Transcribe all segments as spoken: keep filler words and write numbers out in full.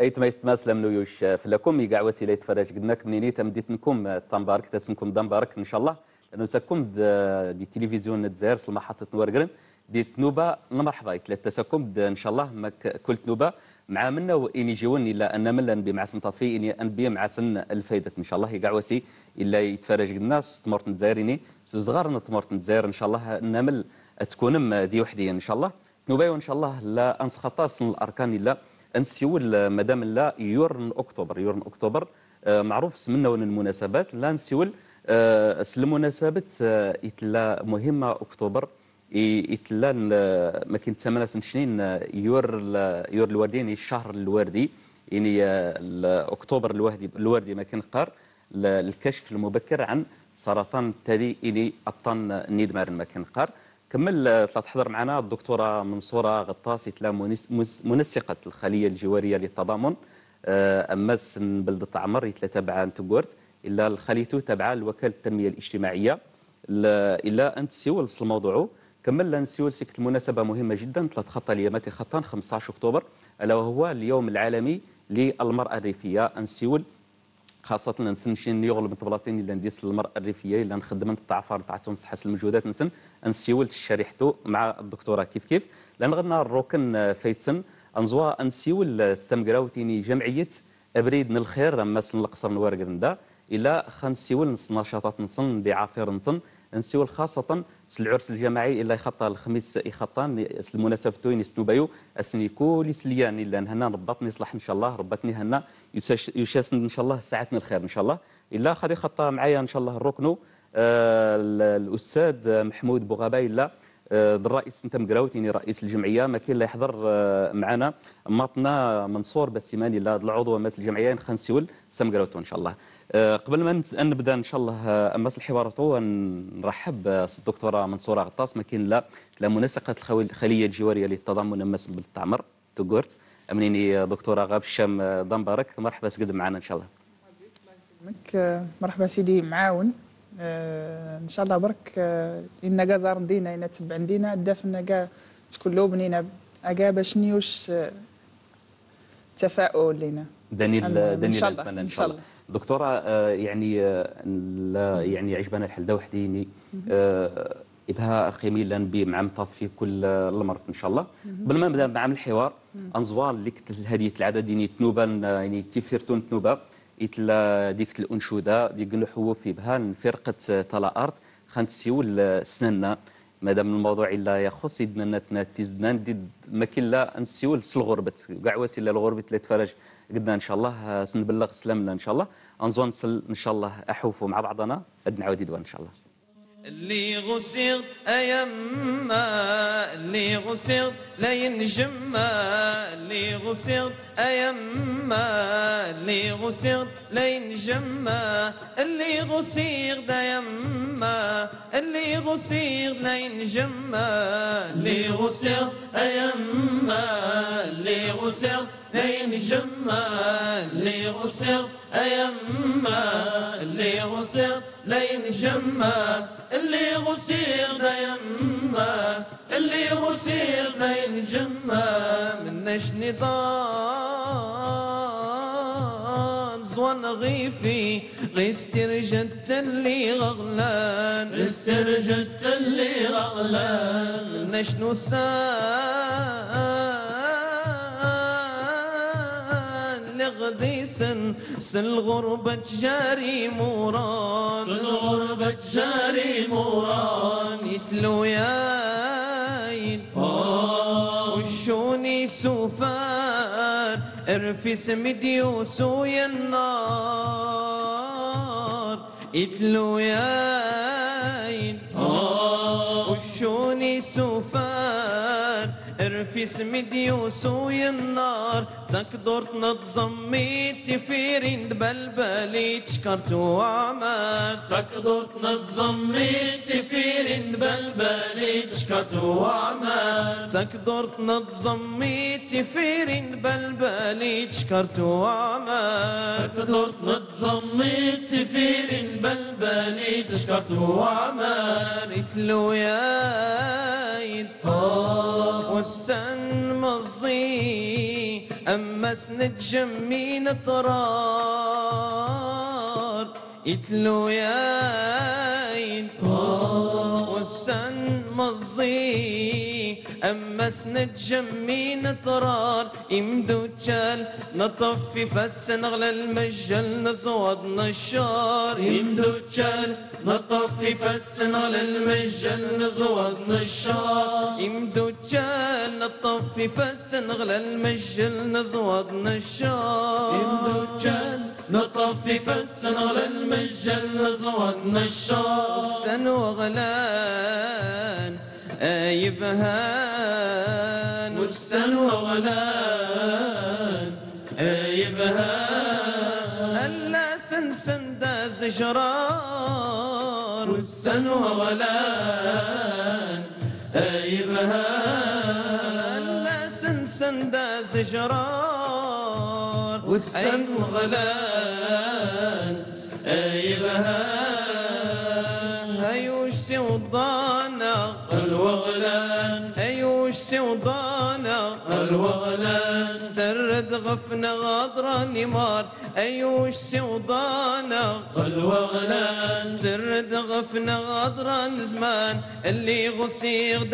ايت ما يستماسلم نويوش فلكم يقع وسيله يتفرج قدناك منيني تمديتنكم تنبارك تسمكم دنبارك ان شاء الله لانه ساكم دي تلفزيون الجزائر محطه نورقرن دي تنوبه مرحبا تلاتساكم ان شاء الله كل تنوبه مع منا واني جيون الا ان ملا نبي مع سن تطفي اني انبي مع سن الفايده ان شاء الله يقع وسي الا يتفرج الناس تمرت الجزائريني صغار تمرت الجزائر ان شاء الله نمل تكون دي وحديه ان شاء الله تنوبه وان شاء الله لا انسخطا سن الاركان الا نسيول مادام لا يورن اكتوبر يورن اكتوبر آه معروف سمنا ون المناسبات لا نسيول آه المناسبات آه يتلا مهمه اكتوبر يتلا ما كاين ثمانية سنين يور يور الوردين الشهر الوردي يعني آه اكتوبر الوردي الوردي ما كان قار الكشف المبكر عن سرطان الثدي اني اطن نيدمار ما كان قار كمل تحضر معنا الدكتوره منصوره غطاس يتلا منسقه الخليه الجواريه للتضامن اماس بلده عمر يتلا تبع نتقورت الا الخليتو تبع الوكاله التنميه الاجتماعيه الا ان تسيول الموضوع كمل نسيول سكت المناسبه مهمه جدا ثلاث خطه اليامات خطان خمسة عشر اكتوبر الا وهو اليوم العالمي للمراه الريفيه نسيول خاصة نسن يغلب من بلاصين اللي نديس المرأة الريفية اللي نخدم التعفر تاعتهم صحة المجهودات نسن نسيول الشريحتو مع الدكتورة كيف كيف لأن غدنا الروكن فايتسن انزوا نسيول استمقراوتيني جمعية أبريد من الخير اما سن القصر نوارق ندا إلا خنسيول نص نشاطات نصن بعافير نصن نسيول خاصة العرس الجماعي إلا يخطى الخميس يخطان المناسبة توين سنوبايو أسني كل سليان إلا هنا ربطني يصلح إن شاء الله ربطني هنا يشاسن إن شاء الله ساعتنا الخير إن شاء الله إلا خدي خطى معايا إن شاء الله الركنو آه الأستاذ محمود بوغابا إلا آه الرئيس نتم قراوتيني رئيس الجمعية ما كاين لا يحضر آه معنا ماطنا منصور بسيماني إلا العضو ماس الجمعية نخنسيول سم قراوتو إن شاء الله قبل ما نبدا ان شاء الله اماس الحوار نرحب بالدكتوره منصوره غطاس ما كاين لا لا منسقه الخليه الجواريه للتضامن اماس بلده عمر تقورت امنيني دكتوره غاب الشام دنبارك مرحبا سقد معنا ان شاء الله. مرحبا مرحبا سيدي معاون آه ان شاء الله برك آه ان كازار ندينا ان تبع ندينا دافنا كاع تكون لو بنينا اكا باش نيوش آه تفاؤل لينا دانيل دانيل ان شاء الله ان شاء الله دكتوره آه يعني آه لا يعني عجبنا الحل وحديني آه يبها قيمي لان بي مع مطاط في كل المرض ان شاء الله قبل ما نبدا مع الحوار انزوار لك هذه العدد يعني تنوبه يعني تيفيرتون تنوبه يتلا ديك الانشوده ديك نحو في بها فرقه طلا ارض خنسيول سننا مادام الموضوع الا يخص يدنا تيزدان دي ما كاين لا نسيول الغربه كاع وسيله الغربه اللي تفرج قدنا ان شاء الله سنبلغ سلامنا ان شاء الله انزون نصل ان شاء الله احوفوا مع بعضنا نعاود يدوان ان شاء الله. اللي غسير ايما اللي غسير لا ينجما اللي غسير ايما اللي غسير لا ينجما اللي غسير دايما اللي غسير لا ينجما اللي غسير ايما اللي غسير لا ينجما اللي غسير ايما اللي غسير لا ينجما اللي غسير دا يما اللي غسير دا ينجما مناش نضال زوان غيفي غيسترجت اللي غغلان غيسترجت اللي غغلان مناش نسان غديسن سل غربة جاري موران سل غربة جاري موران يتلو ياين وشوني سوفان ارفي سمديوس ويا النار يتلو ياين وشوني سوفان ارفي سمديوس ويا النار تقدر تنظمي تفيرين بلبلي تشكرت وعمل تقدر تنظمي تفيرين بلبلي تشكرت وعمل تقدر تنظمي تفيرين بلبلي تشكرت وعمل تقدر تنظمي تفيرين بلبلي تشكرت وعمل يتلو ياين والسن مظي أما سند جمين طرار يتلو ياين والسن مزي أما سند جمين طرار يمدو تشال نطفي فس نغلى المجل نصوض نشار يمدو تشال نطفي فس نغلى المجل نصوض نشار يمدو تشال نطفي فس نغلى المجل نصوض نشار يمدو تشال نطفي فس نغلى المجل نصوض نشار سن وغلان يبهان والسن وغلان يبهان هلا سن سن دا زجران والسن وغلان يبهان هلا سن سن دا زجران والسن وغلان يبهان هيوش سوضانا الوغلان أيوش سوضانا الوغلان ترد غفنا غاضرة نمار أيوش سوضانا الوغلان ترد غفنا غاضرة زمان اللي غصيغ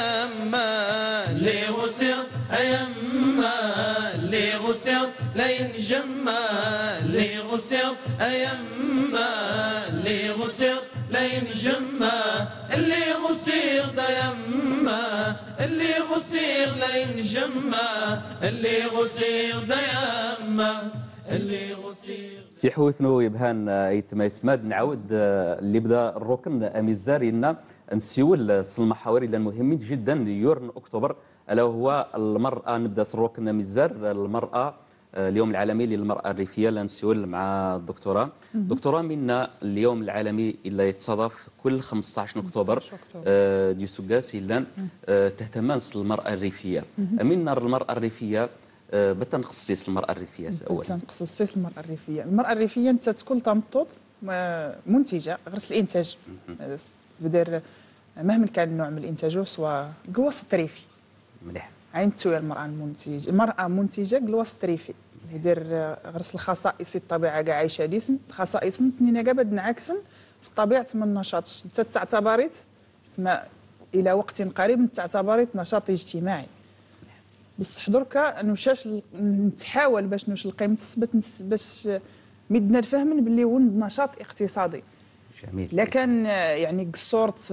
ديما اللي غصيغ أيما اللي غصيغ لين جما اللي غصيغ أيما اللي غصيغ لين جما اللي غصيغ ديما اللي غصيغ لين جما اللي غصيغ ديما اللي غصيغ سي حوثنو يبهان ايتما يسماد نعاود اللي بدا الركن اميزار لنا نسيول المحاور اللي مهمين جدا يورن اكتوبر الا هو المراه نبدا الركن اميزار المراه اليوم العالمي للمرأة الريفية لنسول مع الدكتورة دكتورة منا اليوم العالمي اللي يتصادف كل خمسة عشر أكتوبر ديو سوغاس إلا تهتم المرأة الريفية منا المرأة الريفية بتنخصص المرأة الريفية أولا بتنخصص المرأة الريفية المرأة الريفية أنت تكون تمطط منتجة غرس الإنتاج بدير مهما كان النوع من الإنتاج سواء الوسط الريفي مليح عينتو المرأة المنتجة المرأة منتجة الوسط الريفي يدير غرس الخصائص الطبيعة كاع عايشة ديسن خصائص تنينا كاع بد نعكسن في طبيعة من النشاط انت تعتبريت تسمى إلى وقت قريب تعتبريت نشاط اجتماعي بصح دركا نوشاش نتحاول باش نوش القيمة تثبت باش مدنا الفهم باللي هو نشاط اقتصادي جميل لكن يعني قصورت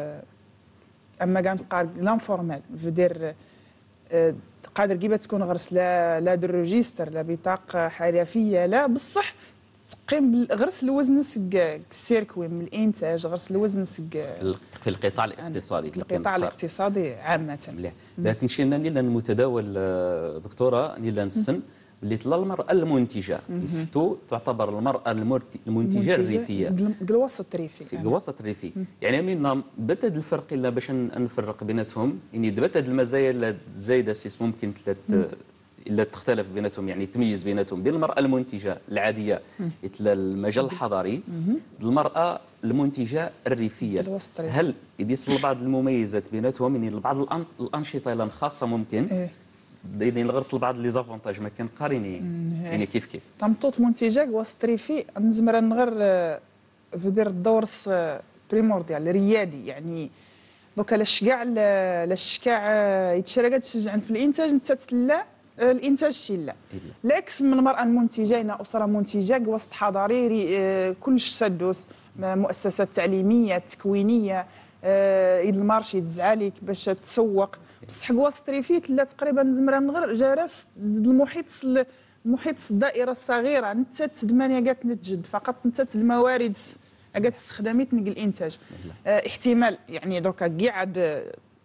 اما كان قال لانفورمال فدير قادر كيما تكون غرس لا لا دو ريجيستر لا بطاقه حرفيه لا بصح تقيم غرس الوزن سك السيركوي من الانتاج غرس الوزن سك في القطاع الاقتصادي القطاع الاقتصادي عامه مليح لكن شينا نيلا المتداول دكتوره نيلا نسن اللي طلع المرأة المنتجة يسحتو تعتبر المرأة المنتجة الريفية الوسط الريفي في الوسط الريفي يعني من بتد الفرق إلا باش نفرق بيناتهم يعني بتد المزايا اللي زايدة سيس ممكن إلا تختلف بيناتهم يعني تميز بيناتهم بين المرأة المنتجة العادية مثل المجال الحضري المرأة المنتجة الريفية هل يديس بعض المميزات بيناتهم يعني بعض الأنشطة الخاصة ممكن إيه؟ دايرين الغرس لبعض لي زافونتاج ما كان قارنين يعني كيف كيف تمطوط منتجه وسط ريفي نزمر نغير فدير الدور بريمورديال ريادي يعني دوكا لاش كاع لاش كاع يتشرى تشجع في الانتاج انت تلا الانتاج شي لا العكس من المراه المنتجه هنا اسره منتجه وسط حضاري كلش سدوس مؤسسات تعليميه تكوينيه يد المارشي يدز عليك باش تسوق بصح وسط ريفي تلا تقريبا زمرا من غير جالس المحيط المحيط الدائره الصغيره انت تدمانيا قالت نتجد فقط انت الموارد قالت استخداميت نقل الانتاج اه احتمال يعني دركا قاعد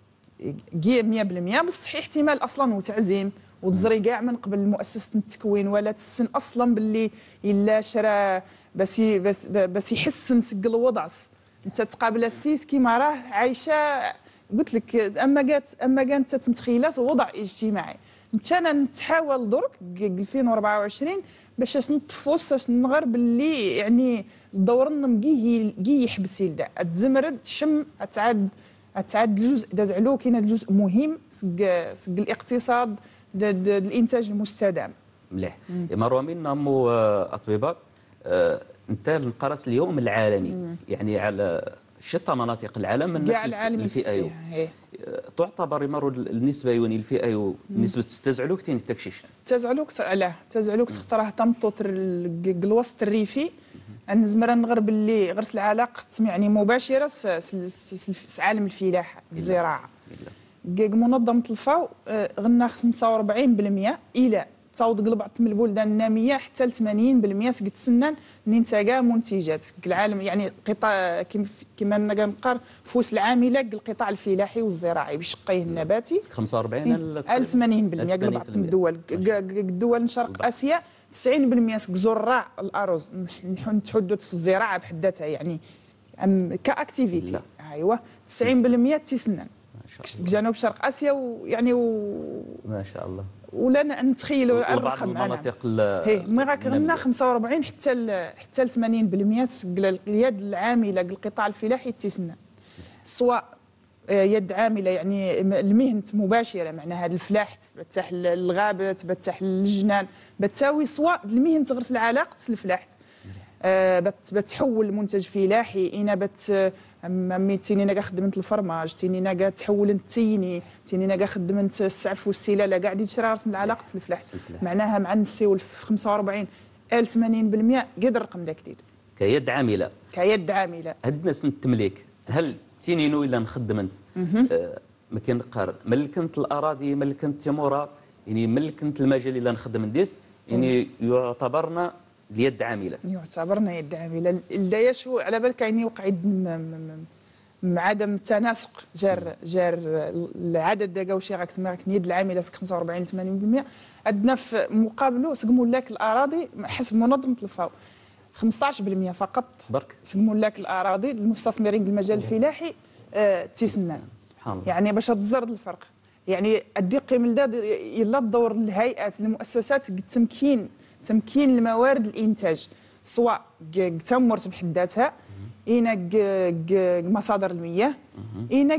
كي مية بالمية بصح احتمال اصلا وتعزيم وتزري كاع من قبل مؤسسه التكوين ولا تسن اصلا باللي الا شرا بس بس بس يحسن سق الوضع انت تقابل السيس كيما راه عايشه قلت لك اما قالت اما كانت تمتخيلات وضع اجتماعي انت انا نتحاول درك ألفين وأربعة وعشرين باش نطفوس باش نغير باللي يعني الدور نمقيه كي يحبس يلدا تزمرد شم تعاد تعاد الجزء داز علو كاين الجزء مهم سق سق الاقتصاد الانتاج المستدام. مليح. مروه منا مو اطباء، انت نقرات اليوم العالمي مم. يعني على شتى مناطق العالم من كاع العالم الفئه تعتبر مرو النسبه يوني الفئه نسبه تستزعلوك تين التكشيش تزعلوك علاه تزعلوك تخطرها تمطوط الوسط الريفي النزمره نغرب اللي غرس العلاقه يعني مباشره س عالم الفلاحه الزراعه منظمه الفاو غنا خمسة وأربعين بالمئة الى تعوض قلب من البلدان الناميه حتى ل ثمانين بالمئة سقط سنان ننتاجا منتجات العالم يعني قطاع كما نقار فوس العامله القطاع الفلاحي والزراعي بشقيه النباتي خمسة وأربعين ال ثمانين بالمئة قلب من الدول الدول شرق اسيا تسعين بالمئة زراع الارز نتحدث في الزراعه بحد ذاتها يعني كاكتيفيتي ايوا تسعين بالمئة تسنان جنوب شرق اسيا ويعني و... ما شاء الله ولا نتخيلوا الرقم المناطق هي مي راك غنا خمسة وأربعين حتى ل حتى ل ثمانين بالمئة اليد العامله القطاع الفلاحي تسنى سواء يد عامله يعني المهنه مباشره معناها الفلاح تبتح الغابه تبتح الجنان بتساوي سواء المهنه تغرس العلاقه الفلاح آه بتحول المنتج فلاحي انا بت امي تيني ناقا خدمت الفرماج تيني ناقا تحول التيني تيني ناقا خدمت السعف والسلاله كاع دي تشرارت العلاقه الفلاح معناها مع نسيو في خمسة وأربعين ال ثمانين بالمئة قد الرقم ذاك جديد كيد عامله كيد عامله هاد الناس التمليك هل تيني نو الا نخدم انت آه ما كنقار ملكنت الاراضي ملكنت تيمورا يعني ملكنت المجال اللي نخدم نديس يعني يعتبرنا اليد عامله يعتبرنا يد عامله الدايا شو على بالك يعني وقع عدم تناسق جار جار العدد داكا وشي راك تما اليد العامله خمسة وأربعين ثمانين بالمئة عندنا في مقابله سقموا لك الاراضي حسب منظمه الفاو خمسطاش بالمئة فقط برك سقموا لك الاراضي المستثمرين بالمجال الفلاحي آه تيسنان سبحان الله يعني باش تزرد الفرق يعني ادي قيم لداد يلا دور الهيئات المؤسسات التمكين تمكين الموارد الانتاج سواء تمرت بحد ذاتها اينا مصادر المياه اينا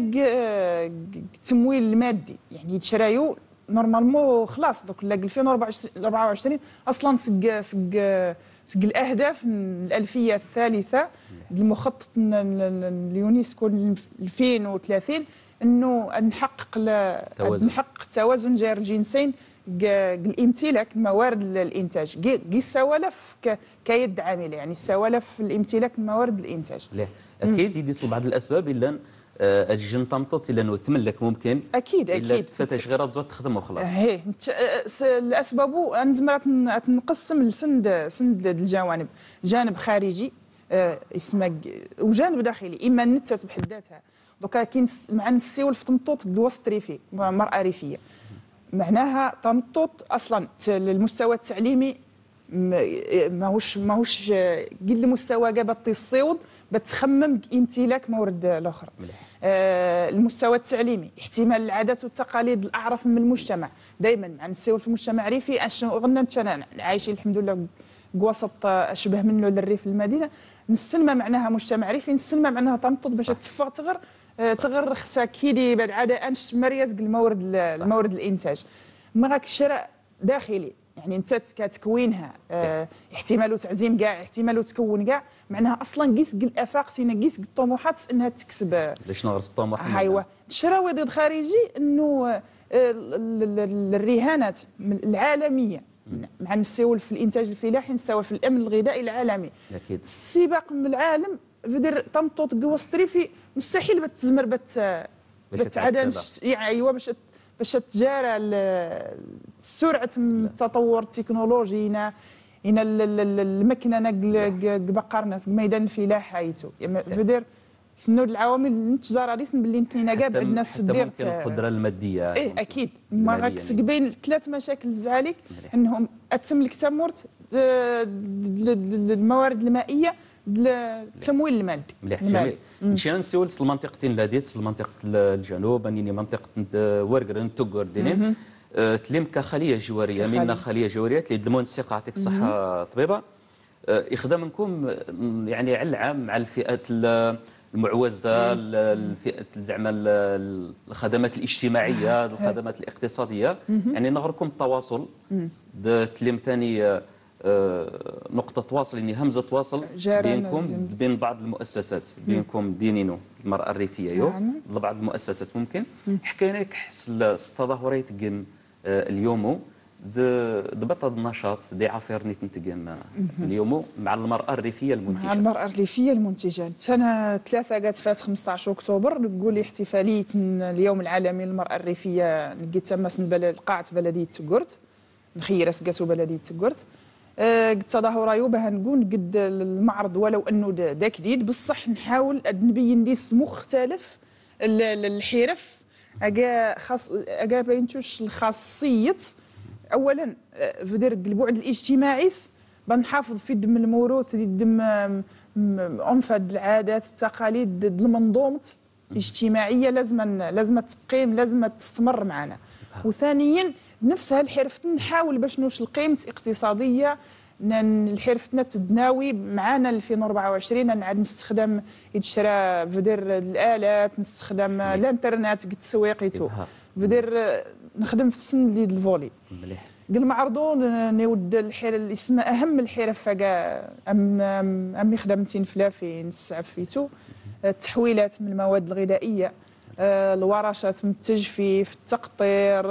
التمويل المادي يعني يتشرايو نورمالمون خلاص دوك ألفين وأربعة وعشرين اصلا سق سق سق الاهداف الالفيه الثالثه المخطط اليونسكو ألفين وثلاثين انه نحقق نحقق توازن جار الجنسين الامتلاك موارد الانتاج كي السوالف كيد عامله يعني السوالف الامتلاك موارد الانتاج لا اكيد يدير بعض الاسباب الا الجن تمطط الا انه تملك ممكن اكيد اكيد الا فتاش غير تزود تخدم وخلاص هي الاسباب نزمر نقسم لسند سند الجوانب جانب خارجي اسمه وجانب داخلي اما نتات بحد ذاتها دوكا كاين مع نسيو في تمطوط الوسط الريفي مرأة ريفيه معناها تمطوط اصلا المستوى التعليمي ماهوش ماهوش قد المستوى قابل الصيود بتخمم امتلاك موارد الاخرى آه المستوى التعليمي احتمال العادات والتقاليد الاعرف من المجتمع دائما مع نسيو في المجتمع الريفي اشنو غنى عايشين الحمد لله وسط اشبه منه للريف المدينه نسلمه معناها مجتمع ريفي نسلمه معناها تمطوط باش تفاق تغر تغر خصها كيدي بعد عاده انش مريز المورد المورد الانتاج ما راك شراء داخلي يعني انت كتكوينها اه احتمال تعزيم كاع احتمال تكون كاع معناها اصلا قيس الافاق سينا قيس الطموحات انها تكسب باش نغرس الطموح ايوا الشراء وديد خارجي انه الرهانات العالميه مع نسول في الانتاج الفلاحي نسول في الامن الغذائي العالمي اكيد السباق من العالم فدير تمطوط قوس ريفي مستحيل بتزمر بت بتعدن يعني ايوا باش باش تجارى سرعه التطور التكنولوجي هنا هنا المكنه بقرنا ميدان الفلاحه حيتو فدير سنود العوامل التجاره اللي باللي نتلينا كاع بعد الناس دير القدره الماديه ايه اكيد ما راكش بين ثلاث مشاكل زعلك انهم التملك تمرت الموارد المائيه التمويل المادي مليح جميل مشينا نسول المنطقتين لاديس منطقه الجنوب انني منطقه ورقرن توغر دينين تلم كخليه جواريه منا خليه جواريه اللي يدمون الثقه يعطيك الصحه طبيبه يخدم منكم يعني على العام مع الفئات المعوزه، الفئه زعما الخدمات الاجتماعيه، الخدمات الاقتصاديه. يعني نغركم التواصل تلم ثاني نقطه تواصل، يعني همزه تواصل بينكم بين بعض المؤسسات، بينكم دينينو المراه الريفيه يو بعض المؤسسات ممكن حكينا لك حس التظاهرات كم اليوم ضبط النشاط دي عفير نيت نتقام اليوم مع المرأة الريفية المنتجة. مع المرأة الريفية المنتجة. سنة ثلاثة قات فات خمسة عشر أكتوبر نقول احتفالية اليوم العالمي للمرأة الريفية لقيت تماس البلد قاعة بلدية تقرت نخير سقاسو بلدية تقرت. أه تظاهر يوبها نقول قد المعرض ولو انه دا جديد بصح نحاول نبين ليس مختلف الحرف اجا خاص اجا بينتوش الخاصيه. اولا في در البعد الاجتماعي بنحافظ في دم الموروث دم عنف العادات التقاليد المنظومه الاجتماعيه لازم لازم تقيم لازم تستمر معنا. وثانيا بنفس هالحرف نحاول باش نوش القيمه الاقتصاديه الحرفتنا تدناوي معنا ألفين وأربعة وعشرين نعاد نستخدم يتشرى بدر الالات نستخدم الانترنت قد تسويقيتو بدر نخدم في السن اللي الفولي مليح قل معرضون نود الحيره اللي اسمها اهم الحرف كاع ام ام خدمتين فلافي نسعفيتو التحويلات من المواد الغذائيه الورشات من التجفيف التقطير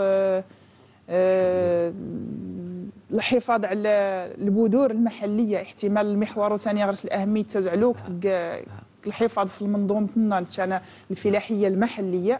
الحفاظ على البذور المحليه احتمال المحور ثاني غرس الاهميه تزعلوك الحفاظ في المنظومه تاعنا الفلاحيه المحليه.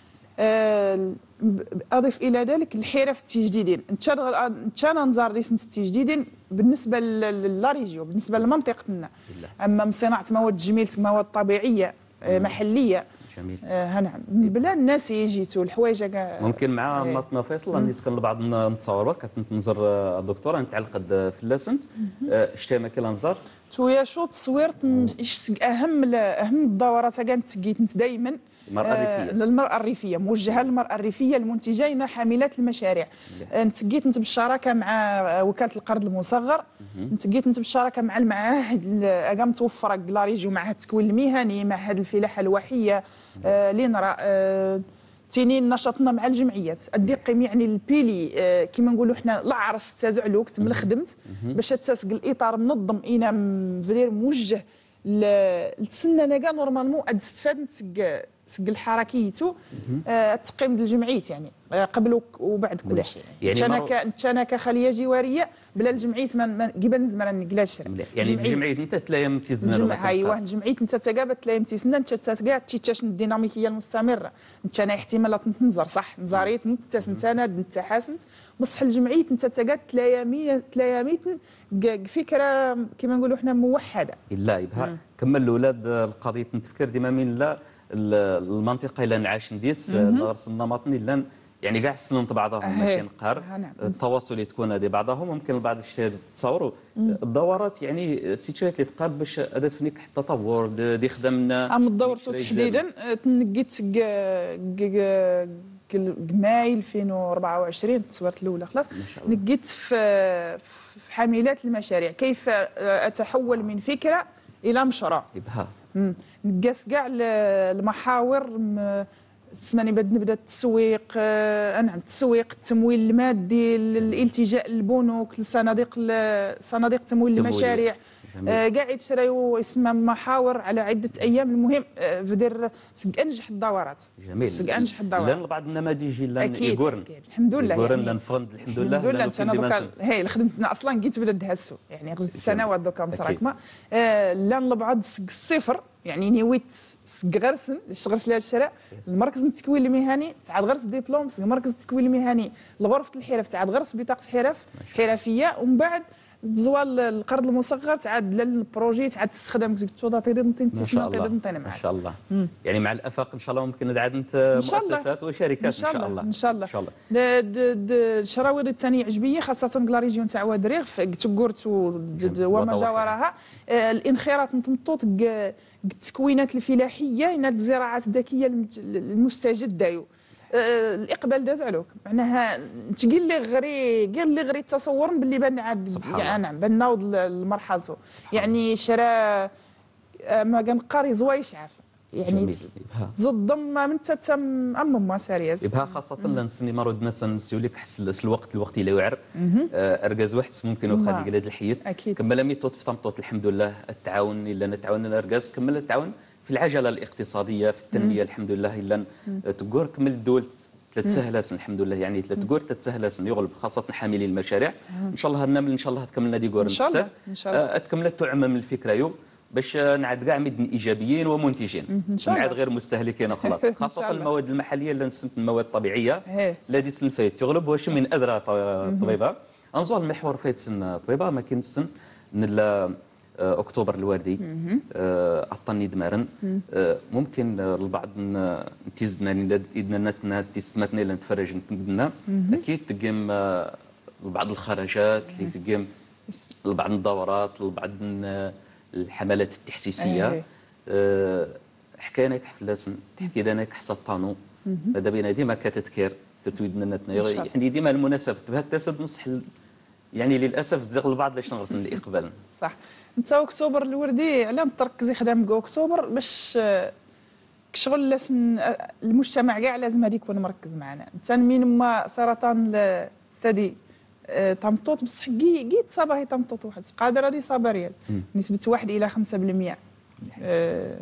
اضيف الى ذلك الحرف التجديدين نتشانا نزار ديس التجديدين بالنسبه للاريجيو بالنسبه لمنطقتنا. اما صناعه مواد تجميل مواد طبيعيه محليه جميل. آه نعم بلا الناس يجيتوا الحوايج ممكن مع مطنا فيصل نسكن لبعض نتصور كنت ننظر الدكتوره نتعلق في اللاسنت اشتي كي ننظر تويا شو تصويرت اهم اهم الدورات كانت جيت دائما المرأة الريفية للمرأة الريفية موجهة للمرأة الريفية المنتجين حاملات المشاريع. نتقيت انت بالشراكة مع وكالة القرض المصغر نتقيت انت بالشراكة مع المعاهد اقام توفر كلاريجيو معهد التكوين المهني معهد الفلاحة الوحية آه لينرا آه تنين نشاطنا مع الجمعيات الدقيم يعني البيلي آه كما نقولوا حنا العرس تزعلوك من خدمت باش تسق الاطار منظم انا فدير موجه لتسنى انا كاع نورمالمون تستفاد نسق سق الحركيتو آه تقييم الجمعيات يعني آه قبل وبعد كل شيء. يعني انا ك انا كخليه جواريه بلا الجمعيات ما قبل نزمر نقلاش يعني الجمعيات انت تلاقي امتزنا ايوه الجمعيات انت تقابل تلاقي امتزنا انت تقابل تيتاش الديناميكيه المستمره انت انا احتمالات تنظر صح نزاريت انت سنتاند انت حاسنت بصح الجمعيات انت تقابل تلاقي تلاقي فكره كما نقولوا حنا موحده لا يبها كمل الاولاد القضيه نتفكر ديما من لا المنطقه اللي نعاش نديس نغرس النمط اللي يعني كاع السنين بعضهم ماشي نقهر التواصل تكون هذه بعضهم ممكن بعض الشيء تصوروا الدورات يعني سيتويات اللي تقال باش اداه فنيك حتى تطور دي خدمنا ام الدور تحديدا تنقيت ماي ألفين وأربعة وعشرين تصويرت الاولى خلاص نقيت في في حاملات المشاريع كيف اتحول من فكره الى مشروع يبها نقاس كاع المحاور سماني بد نبدا التسويق آه نعم التسويق التمويل المادي الالتجاء للبنوك لصناديق صناديق تمويل المشاريع آه قاعد شرايو اسمها محاور على عده ايام. المهم آه بدر سق انجح الدورات جميل سق انجح الدورات لان بعض النماذج اللي يقورن الحمد لله يقورن يعني لنفند الحمد لله الحمد لله انا دوكا هي خدمتنا اصلا قيت بدا دهسو يعني غير السنوات دوكا متراكمه آه لان لبعض سق الصفر يعني نويت سق غرسن اشتغلت لها الشراء المركز التكوين المهني تعاد غرس ديبلوم مركز التكوين المهني لغرفه الحرف تعاد غرس بطاقه حرف حرفيه ومن بعد تزوال القرض المصغر تعاد للبروجي تعاد تستخدم توضع تيدنتين تسنا تيدنتين ما شاء الله مم. يعني مع الافاق ان شاء الله ممكن نعاد انت مؤسسات وشركات ان شاء الله ان شاء الله ان شاء الله الشراويض الثانيه عجبيه خاصه كلاريجيون تاع وادريغ تقورت وما جاورها الانخراط نتمطوط التكوينات الفلاحيه هنا الزراعات الذكيه المستجده الاقبال داز عليك معناها تقول لي غري قال لي غري تصور باللي بان عاد يعني نعم بان نوض لمرحلته يعني شرا ما كان قاري زوايش عارف يعني تزضم من تتم ام ما سارياس يبها خاصه لنسني مرود ناس نسيو لك حس الوقت الوقت اللي يوعر ارجاز واحد ممكن وخا ديك الحياه كمل ميطوط في طمطوط الحمد لله التعاون الا نتعاون الارجاز كمل التعاون في العجله الاقتصاديه في التنميه الحمد لله الا تقول كمل الدول ثلاث سهلاسن الحمد لله يعني ثلاث قور ثلاث سهلاسن يغلب خاصه حاملي المشاريع ان شاء الله هنعمل ان شاء الله تكملنا دي قور ان شاء الله ان شاء الله تكملت تعمم الفكره يوم باش نعد كاع مدن ايجابيين ومنتجين نعد غير مستهلكين خلاص خاصه المواد المحليه اللي نسنت المواد الطبيعيه الذي سن فايت يغلب واش من ادرى طبيبه انظر المحور فايت سن طبيبه ما كاين سن اكتوبر الوردي عطاني دمارن ممكن البعض نتيزنا اذا تسمتنا الا نتفرج نتقدنا اكيد تقيم بعض الخرجات اللي تقيم لبعض الدورات لبعض الحملات التحسيسيه حكينا حفلاسن تحكي لنا حسب طانو هذا بينا ديما كتذكر سيرتو يدناتنا يعني ديما المناسبه بهذا التسد نصح يعني للاسف زغ البعض باش نغرسن الاقبال صح انت اكتوبر الوردي علاه تركزي خدام اكتوبر باش كشغل لازم المجتمع كاع لازم هذا يكون مركز معنا انت من ما سرطان ثدي طمطوط بصح كي كي تصابه هي طمطوط واحد قادر هذه صابريات نسبه واحد الى خمسة بالمئة أه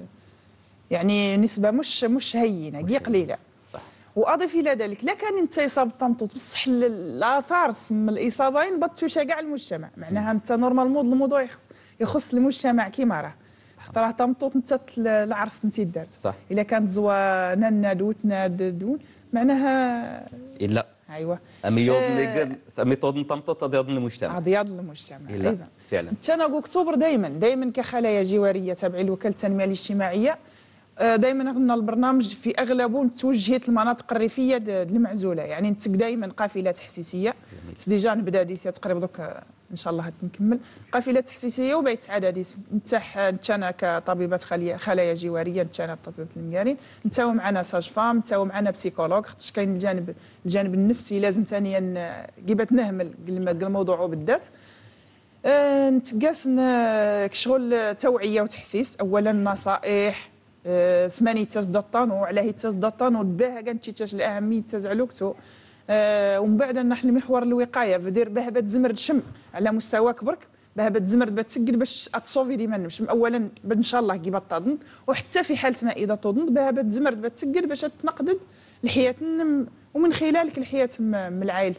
يعني نسبه مش مش هينه كي قليله صح واضف الى ذلك لا كان انت يصاب طمطوط بصح الاثار من الاصابه ينبطوا كاع المجتمع معناها انت نورمالمون الموضوع يخص يخص المجتمع كيما راه خاطر طمطوط انت العرس انت دار صح الا كانت زوا نناد وتناد معناها لا ايوا اميوض اللي ميثود طمطوط ضياض المجتمع ضياض المجتمع ايوا فعلا انت انا اكتوبر دائما دائما كخلايا جواريه تابعه لوكاله التنميه الاجتماعيه دائما عندنا البرنامج في اغلبه توجهت المناطق الريفيه المعزوله يعني انت دائما قافله تحسيسيه ديجا نبدا ديسيا تقريبا دوك ان شاء الله نكمل قافله تحسيسيه وبيت عدد نتاح انا كطبيبه خلايا خلايا جواريه انا طبيبه المقارين نتاو معنا ساج فام نتاو معنا بسيكولوج خاطر كاين الجانب الجانب النفسي لازم ثانيا كيبات نهمل الموضوع بالذات أه نتقاس كشغل توعيه وتحسيس اولا نصائح أه سماني تاز دطانو علاه تاز دطانو باه كانتي تاش الاهميه تاز علوكتو أه ومن بعد نحل محور الوقايه فدير باه بتزمرد شم على مستوى كبرك باه بتزمرد بتسجل باش اتصوفي ديما نمشي اولا ان شاء الله كيبات تظن وحتى في حاله ما اذا تظن باه بتزمرد بتسجل باش تنقدد الحياه ومن خلالك الحياه من العائله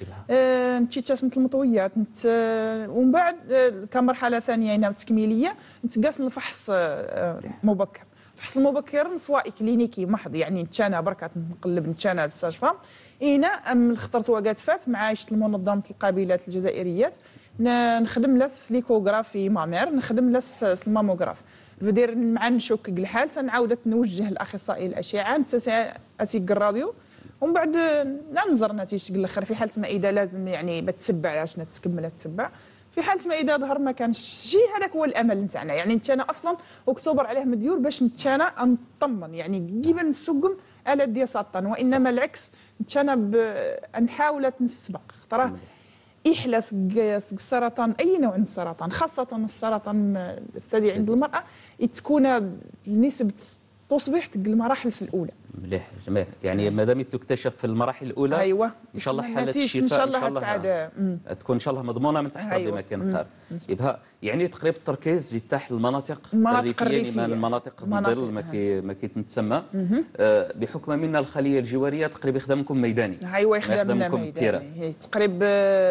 أه نتي تاسنت المطويات نت ومن بعد أه كمرحله ثانيه هنا تكميليه نتقاس الفحص أه مبكر الفحص المبكر سواء كلينيكي محض يعني نتانا بركه نقلب نتانا الساج فام اينا ام خطرت وقات فات مع عائشه المنظمه القابلات الجزائريات نخدم لاس ليكوغرافي مامير نخدم لاس الماموغراف فدير مع نشوك الحال تنعاود نوجه الاخصائي الاشعه نتسع اسيق الراديو ومن بعد ننظر نتيجه الاخر في حاله ما اذا لازم يعني بتتبع عشان تكمل تتبع في حاله ما اذا ظهر ما كانش شيء هذاك هو الامل نتاعنا يعني نتانا اصلا اكتوبر عليه مديور باش نتانا نطمن يعني كيما نسقم الا ديال سرطان وانما العكس نتانا نحاول نسبق خطره إحلاس السرطان أي نوع من السرطان خاصة السرطان الثدي عند المرأة تكون نسبة تصبح المراحل الأولى. مليح جميل يعني ما دام تكتشف في المراحل الأولى أيوة إن شاء الله حالة الشفاء إن شاء الله, إن شاء الله تكون إن شاء الله مضمونة من تحت أيوة. ما كان قار يبقى يعني تقريبا التركيز يتاح المناطق المناطق الريفية من المناطق الظل ما كي ما كي تسمى آه بحكم منا الخلية الجوارية تقريبا يخدمكم ميداني. أيوة يخدمنا ميداني تقريبا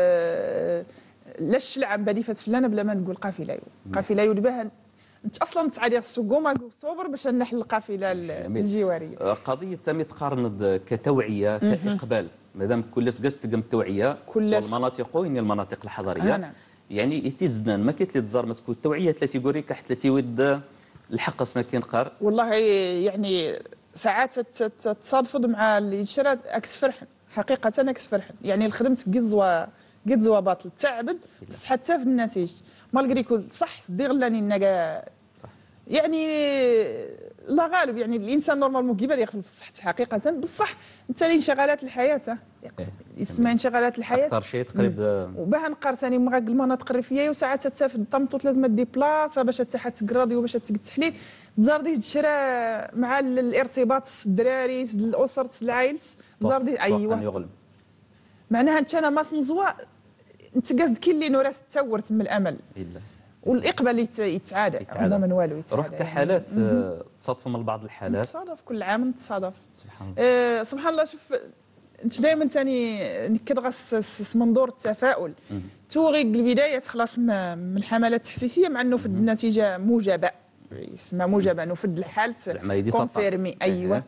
لاش العام بدي فات فلانة بلا ما نقول قافلة يو قافلة يو بها انت اصلا تعادي السقومه اكتوبر باش نحل القافله الجواريه قضيه تم تقارن كتوعيه كاقبال مادام كل سقاس تقم توعيه كل المناطق وين المناطق الحضريه أنا. يعني يتزدان ما كيت تزار مسكو التوعيه ثلاثي غوريك حتى ثلاثي ود الحق ما كاين قار والله يعني ساعات تصادف مع اللي شرا اكس فرحن حقيقه اكس فرحن يعني الخدمت قد زوا قد زوا باطل تعبد بس حتى في النتيجه مالغري كل صح صديق لاني نجا صح يعني لا غالب يعني الانسان نورمالمون كيبان يغفل في الصحه حقيقه، بصح انت لي انشغالات الحياه اسمها انشغالات الحياه اكثر شيء تقريبا. وباه نقار ثاني مع المناطق الريفيه وساعات تسافر طمطوط لازم دي بلاصه باش تحت تقراضي وباش تقد التحليل تزاردي تشرا مع الارتباط الدراري الاسر العائله زاردي ايوا معناها انت انا ماس نزوا انت قصد كي اللي نوراس تورت من الامل إلا. والاقبال يتعادى عموما ما والو يتعادى. رحت حالات تصادفوا من بعض الحالات؟ تصادف كل عام نتصادف سبحان الله. آه سبحان الله. شوف انت دائما ثاني كتغصص منظور التفاؤل توغي البدايه تخلص من الحملات التحسيسيه مع انه في النتيجه موجبه اسمها موجبه انه فد الحاله كونفيرمي ايوه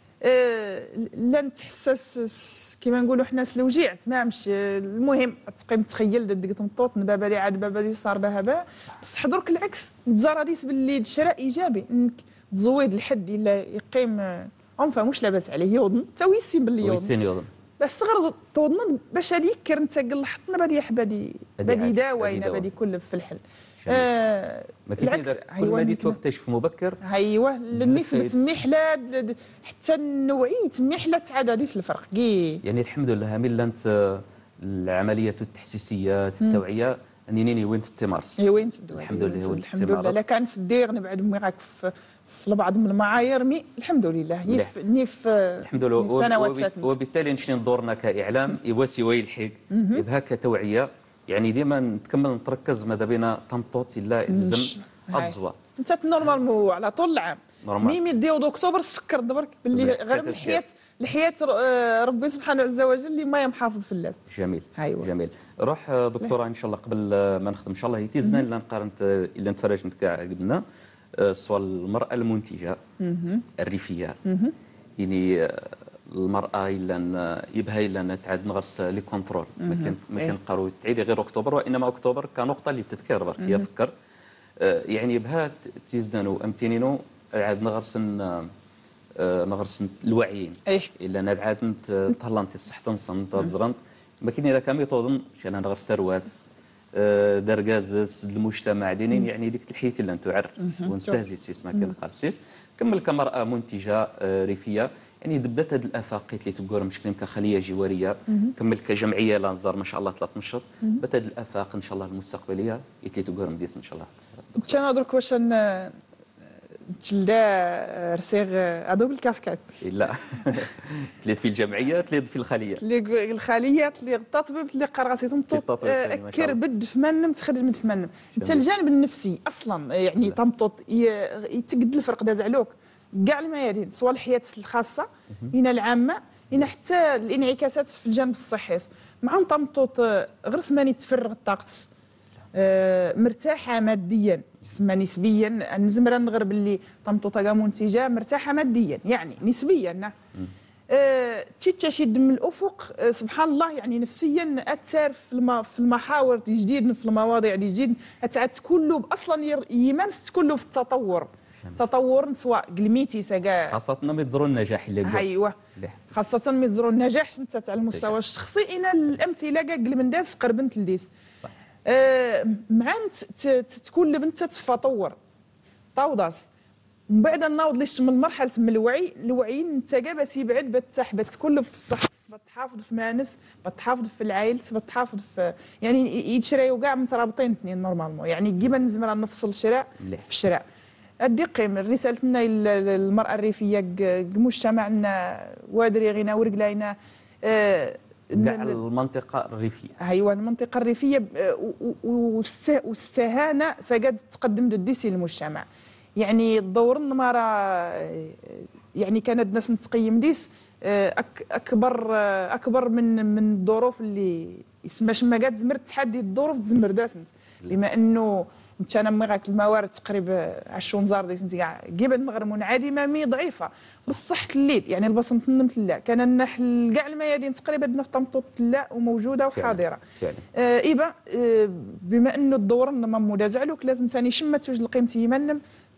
آه لن تحسس كما نقولوا حنا لو وجعت ما مش المهم تقيم تخيل ديك طمطوط نبابه لي عاد بابا لي صار بها با بصح درك العكس تزاراديس باللي الشراء ايجابي انك تزويد الحد الا يقيم اون فماش لاباس عليه يوضن تا ويسين باللي يوضن يوضن بس تغرض توضن باش هذيك كر نتقل حطنا بادي حبادي بادي داوينا بادي كل في الحل آه ما كاين كل ما ديت تكتشف مبكر ايوا النسبه تمحله حتى النوعيه تمحله عاد هذيك الفرق كي يعني الحمد لله ملي انت العمليات التحسيسيات التوعيه انني وين تمارس هي وين الحمد لله الحمد لله لا كان سدير نبعد ميراك في في بعض من المعايير مي الحمد لله نيف نيف الحمد لله سنوات فاتت وبالتالي نشني دورنا كاعلام يواسي ويلحق يبها كتوعيه يعني ديما نتكمل نتركز ماذا بينا طمطوط لا الزم الزوا انت نورمالمون على طول العام ميمي ديو اكتوبر تفكر دبرك باللي غير الحياه الحياه ربي سبحانه عز وجل اللي ما يمحافظ في الناس. جميل هيو. جميل روح دكتوره ان شاء الله قبل ما نخدم ان شاء الله يتيزنا الا نقارنت الا نتفرج كاع قبلنا سؤال المراه المنتجه الريفيه يعني المراه الا يبها الا تعاد نغرس لي كونترول ما كان ما كان نقراو تعيدي غير اكتوبر وانما اكتوبر كنقطه اللي تذكر برك هي فكر يعني يبها تيزدانو امتنينو عاد نغرسن نغرسن الوعيين الا نعاد طلنتي الصح تنصن تزرنت ما كاين الا كامي توضن شان نغرس ترواس دركاز المجتمع دينين يعني ديك الحياه اللي انتو عر ونستهزي سيس ما كان خالصيس كمل كمراه منتجه ريفيه يعني بدات هذه الافاقيت اللي تقول مشكل كخليه جواريه كمل كجمعيه لانظار ما شاء الله ثلاث نشط بدات هذه الافاق ان شاء الله المستقبليه اللي تقول مديس ان شاء الله. كنت درك واش تلدا رسيغ هذو بالكاسكات لا تليد في الجمعيه تليد في الخليه تلي الخليه تلي التطبيب تلي قراسيتهم طوط اكر بد في منم تخرج من في منم انت الجانب النفسي اصلا يعني طمطوط يتقد الفرق داز علوك كاع الميادين سواء الحياه الخاصه هنا العامه هنا حتى الانعكاسات في الجانب الصحي مع طمطوط غير سماني تفرغ الطاقه آه مرتاحه ماديا اسمها نسبيا نزمر نغرب اللي طمطوطه كاع منتجه مرتاحه ماديا يعني نسبيا آه تشي شد من الافق آه سبحان الله يعني نفسيا اتسار في في المحاور جديد في المواضيع جديد تعاد كله اصلا يمارس كله في التطور تطور سواء قلميتي سكا خاصة ميزرو النجاح اللي ايوه خاصة ميزرو النجاح انت على المستوى الشخصي انا الامثله كاع قل من داس قربنت لديس صح آه مع تكون لبنت تفطور طاوداس من بعد النوض ليش من مرحله من الوعي الوعي انت كاع باش يبعد بتحبت كله في الصحه بتحافظ في مانس بتحافظ في العائله بتحافظ في يعني يتشرايو كاع مترابطين اثنين نورمالمون يعني كيما نزمر نفصل الشراء في الشراء ادي قيم رسالتنا للمراه الريفيه مجتمعنا وادري غينا ورقلاينا كاع المنطقه الريفيه ايوا المنطقه الريفيه واستهانه سقد تقدم الديسي للمجتمع يعني الدور المراه يعني كانت الناس نتقيم ديس اكبر اكبر من من الظروف اللي يسمى ما قاد زمر تحدي الظروف تزمر داسنت بما انه انت انا مغاك الموارد تقريبا عشرون زار ديس انت كاع جبل المغرب منعدمه مي ضعيفه بصح الليل يعني البصم تنمت لا كان النحل كاع الميادين تقريبا عندنا في طمطوط لا وموجوده وحاضره فعلا آه ايبا آه بما انه الدور ما مدازعلوك لازم ثاني شمت وجد القيمتي يمنم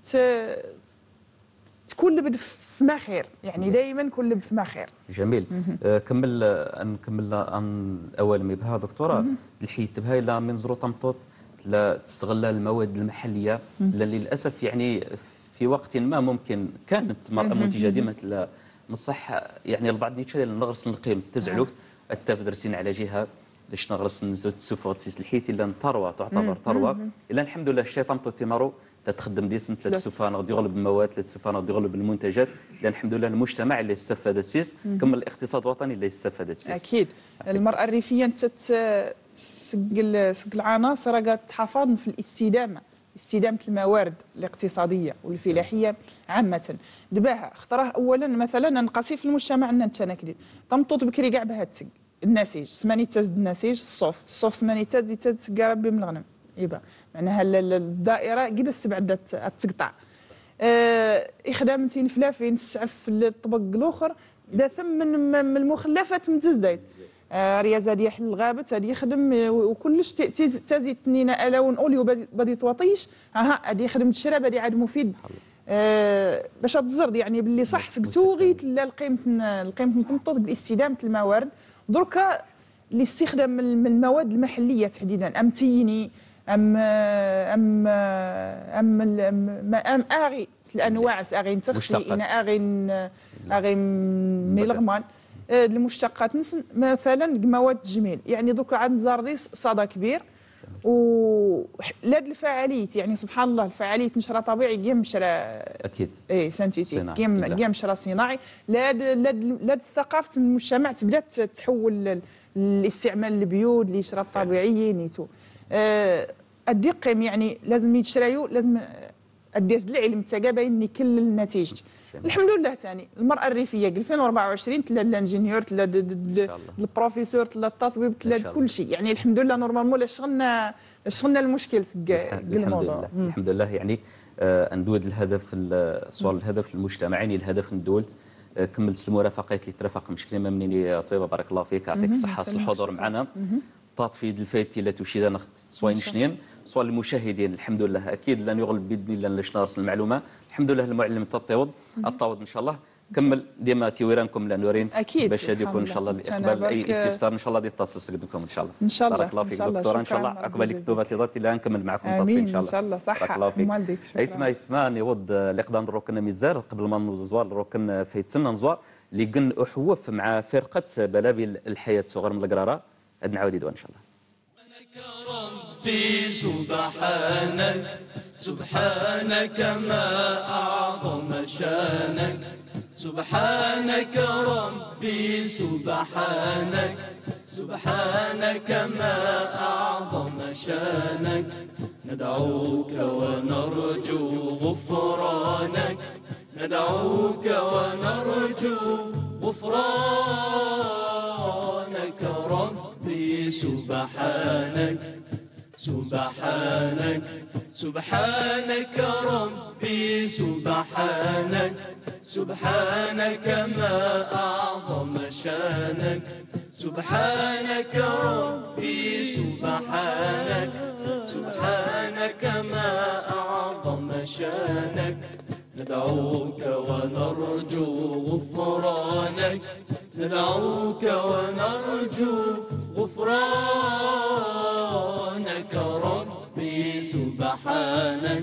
تكون لبد في ما خير يعني دائما كل لبد في ما خير. جميل آه كمل آه نكمل عن اول ما بها دكتوره الحيت بها الى منظور طمطوط لا تستغل المواد المحليه اللي للاسف يعني في وقت ما ممكن كانت مرأة منتجة ديما مثل مصح يعني البعض نيتشا نغرس نقيم تزعلوك التفدرسين على جهه باش نغرس نزود السوفوتيس الحيت الا ثروه تعتبر ثروه الا الحمد لله الشيطان تيمارو تتخدم ديس ثلاث سفان غادي يغلب المواد ثلاث سفان غادي يغلب المنتجات لان الحمد لله المجتمع اللي استفاد السيس كما الاقتصاد الوطني اللي استفاد السيس اكيد المراه الريفيه تسقل سق العناصر قاعد تحافظ في الاستدامه استدامه الموارد الاقتصاديه والفلاحيه عامه دباها اختاره اولا مثلا نقاسي في المجتمع عندنا تناكدين تمطوط بكري كاع بها تسق النسيج سماني تزد النسيج الصوف الصوف سماني تزد تزد ربي من الغنم يبا معناها الدائره كيف استبعد تقطع آه اخدام تين فلافين السعف الطبق الاخر دا ثم من المخلفات متزدايت آه رياضه ديال الغابه هذه يخدم وكلش تزيد تنينا الون اوليو بدي توطيش ها هذه يخدم الشراب هذه عاد مفيد آه باش تزرد يعني باللي صح سكتو غيت لا القيمه القيمه تمطط باستدامه الموارد دركا الاستخدام من المواد المحليه تحديدا ام تيني ام ام ام ام, أم اغي الانواع اغي تغسلي ان اغي اغي ميلغمان المشتقات نسن مثلا مواد الجميل يعني دوك عند زارديس صدى كبير ولاد الفعاليات يعني سبحان الله الفعاليات نشرى طبيعي كيم نشرى اكيد اي سانتيتيك كيم كيم نشرى صناعي لاد لاد لاد ثقافه المجتمع تبدا تحول الاستعمال البيود اللي يشرى الطبيعي نيتو أه الدقيم يعني لازم يتشرايو لازم اديز العلم تاعا باين كل النتيجه الحمد لله ثاني المراه الريفيه ألفين وأربعة وعشرين تلا الانجينيور تلا البروفيسور تلا التطبيب تلا كل شيء يعني الحمد لله نورمالمون لا شغلنا شغلنا المشكل الموضوع الحمد لله يعني آه ندود الهدف الصوال الهدف المجتمعي يعني الهدف ندولت آه كملت المرافقات اللي ترافق مشكله ما منين طيبه بارك الله فيك يعطيك الصحه الحضور معنا في الفايت لا تشيد سواء شنين سواء المشاهدين الحمد لله اكيد لن يغلب باذن الله لاش نرسل المعلومه الحمد لله المعلم التطاوض التعوض ان شاء الله كمل ديما تيورانكم لنورين باش يكون ان شاء الله الاقبال اي استفسار ان شاء الله يتصل بكم ان شاء الله ان شاء الله بارك الله فيك دكتوره ان شاء الله عقبال الكتوبات اللي ضاتي لا نكمل معكم امين ان شاء الله ان شاء الله صح بارك الله فيك ايت ما يسمعني ود الاقدام الركن ميزار قبل ما نزوار الركن في تسنى نزوار اللي قن احوف مع فرقه بلابل الحياه صغر من القراره عاد نعاود يدوان ان شاء الله ربي سبحانك سبحانك ما أعظم شانك سبحانك ربي سبحانك سبحانك ما أعظم شانك ندعوك ونرجو غفرانك ندعوك ونرجو غفرانك ربي سبحانك سبحانك سبحانك ربي سبحانك سبحانك ما أعظم شانك سبحانك ربي سبحانك سبحانك ما أعظم شانك ندعوك ونرجو غفرانك ندعوك ونرجو غفرانك ربي سبحانك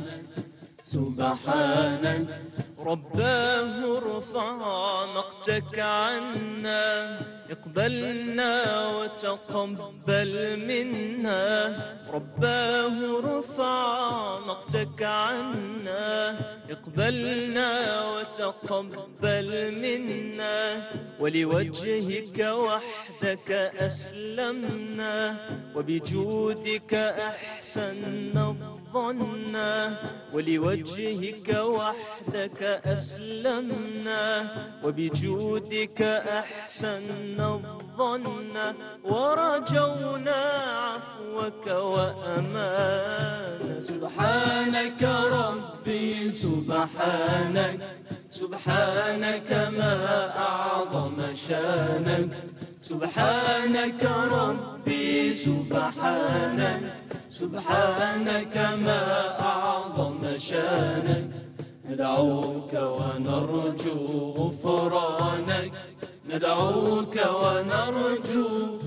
سبحانك رباه ارفع مقتك عنا اقبلنا وتقبل منا رباه ارفع مقتك عنا اقبلنا وتقبل منا ولوجهك وحدك أسلمنا وبجودك أحسننا الظنا ولوجهك وحدك أسلمنا وبجودك أحسننا الظن ورجونا عفوك وأمانا سبحانك ربي سبحانك سبحانك ما أعظم شانك سبحانك ربي سبحانك سبحانك ما أعظم شانك ندعوك ونرجو غفرانك ندعوك ونرجو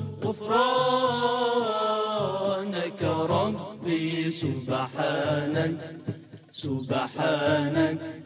غفرانك ربي سبحانك سبحانك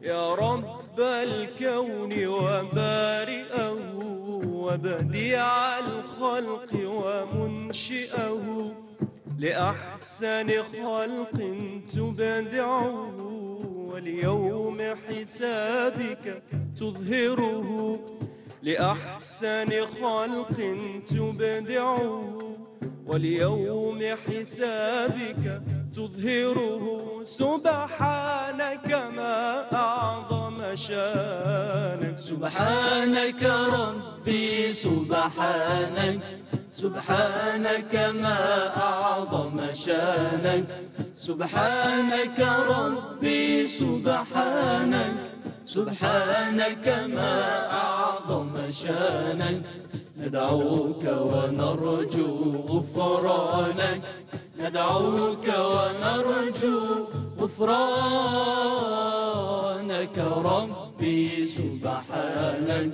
يا رب الكون وبارئه وبديع الخلق ومنشئه لأحسن خلق تبدعه وليوم حسابك تظهره لأحسن خلق تبدعه وليوم حسابك تظهره سبحانك ما أعظم شانك سبحانك ربي سبحانك سبحانك ما أعظم شانك سبحانك ربي سبحانك سبحانك ما أعظم شانك ندعوك ونرجو غفرانك ندعوك ونرجو غفرانك ربي سبحانك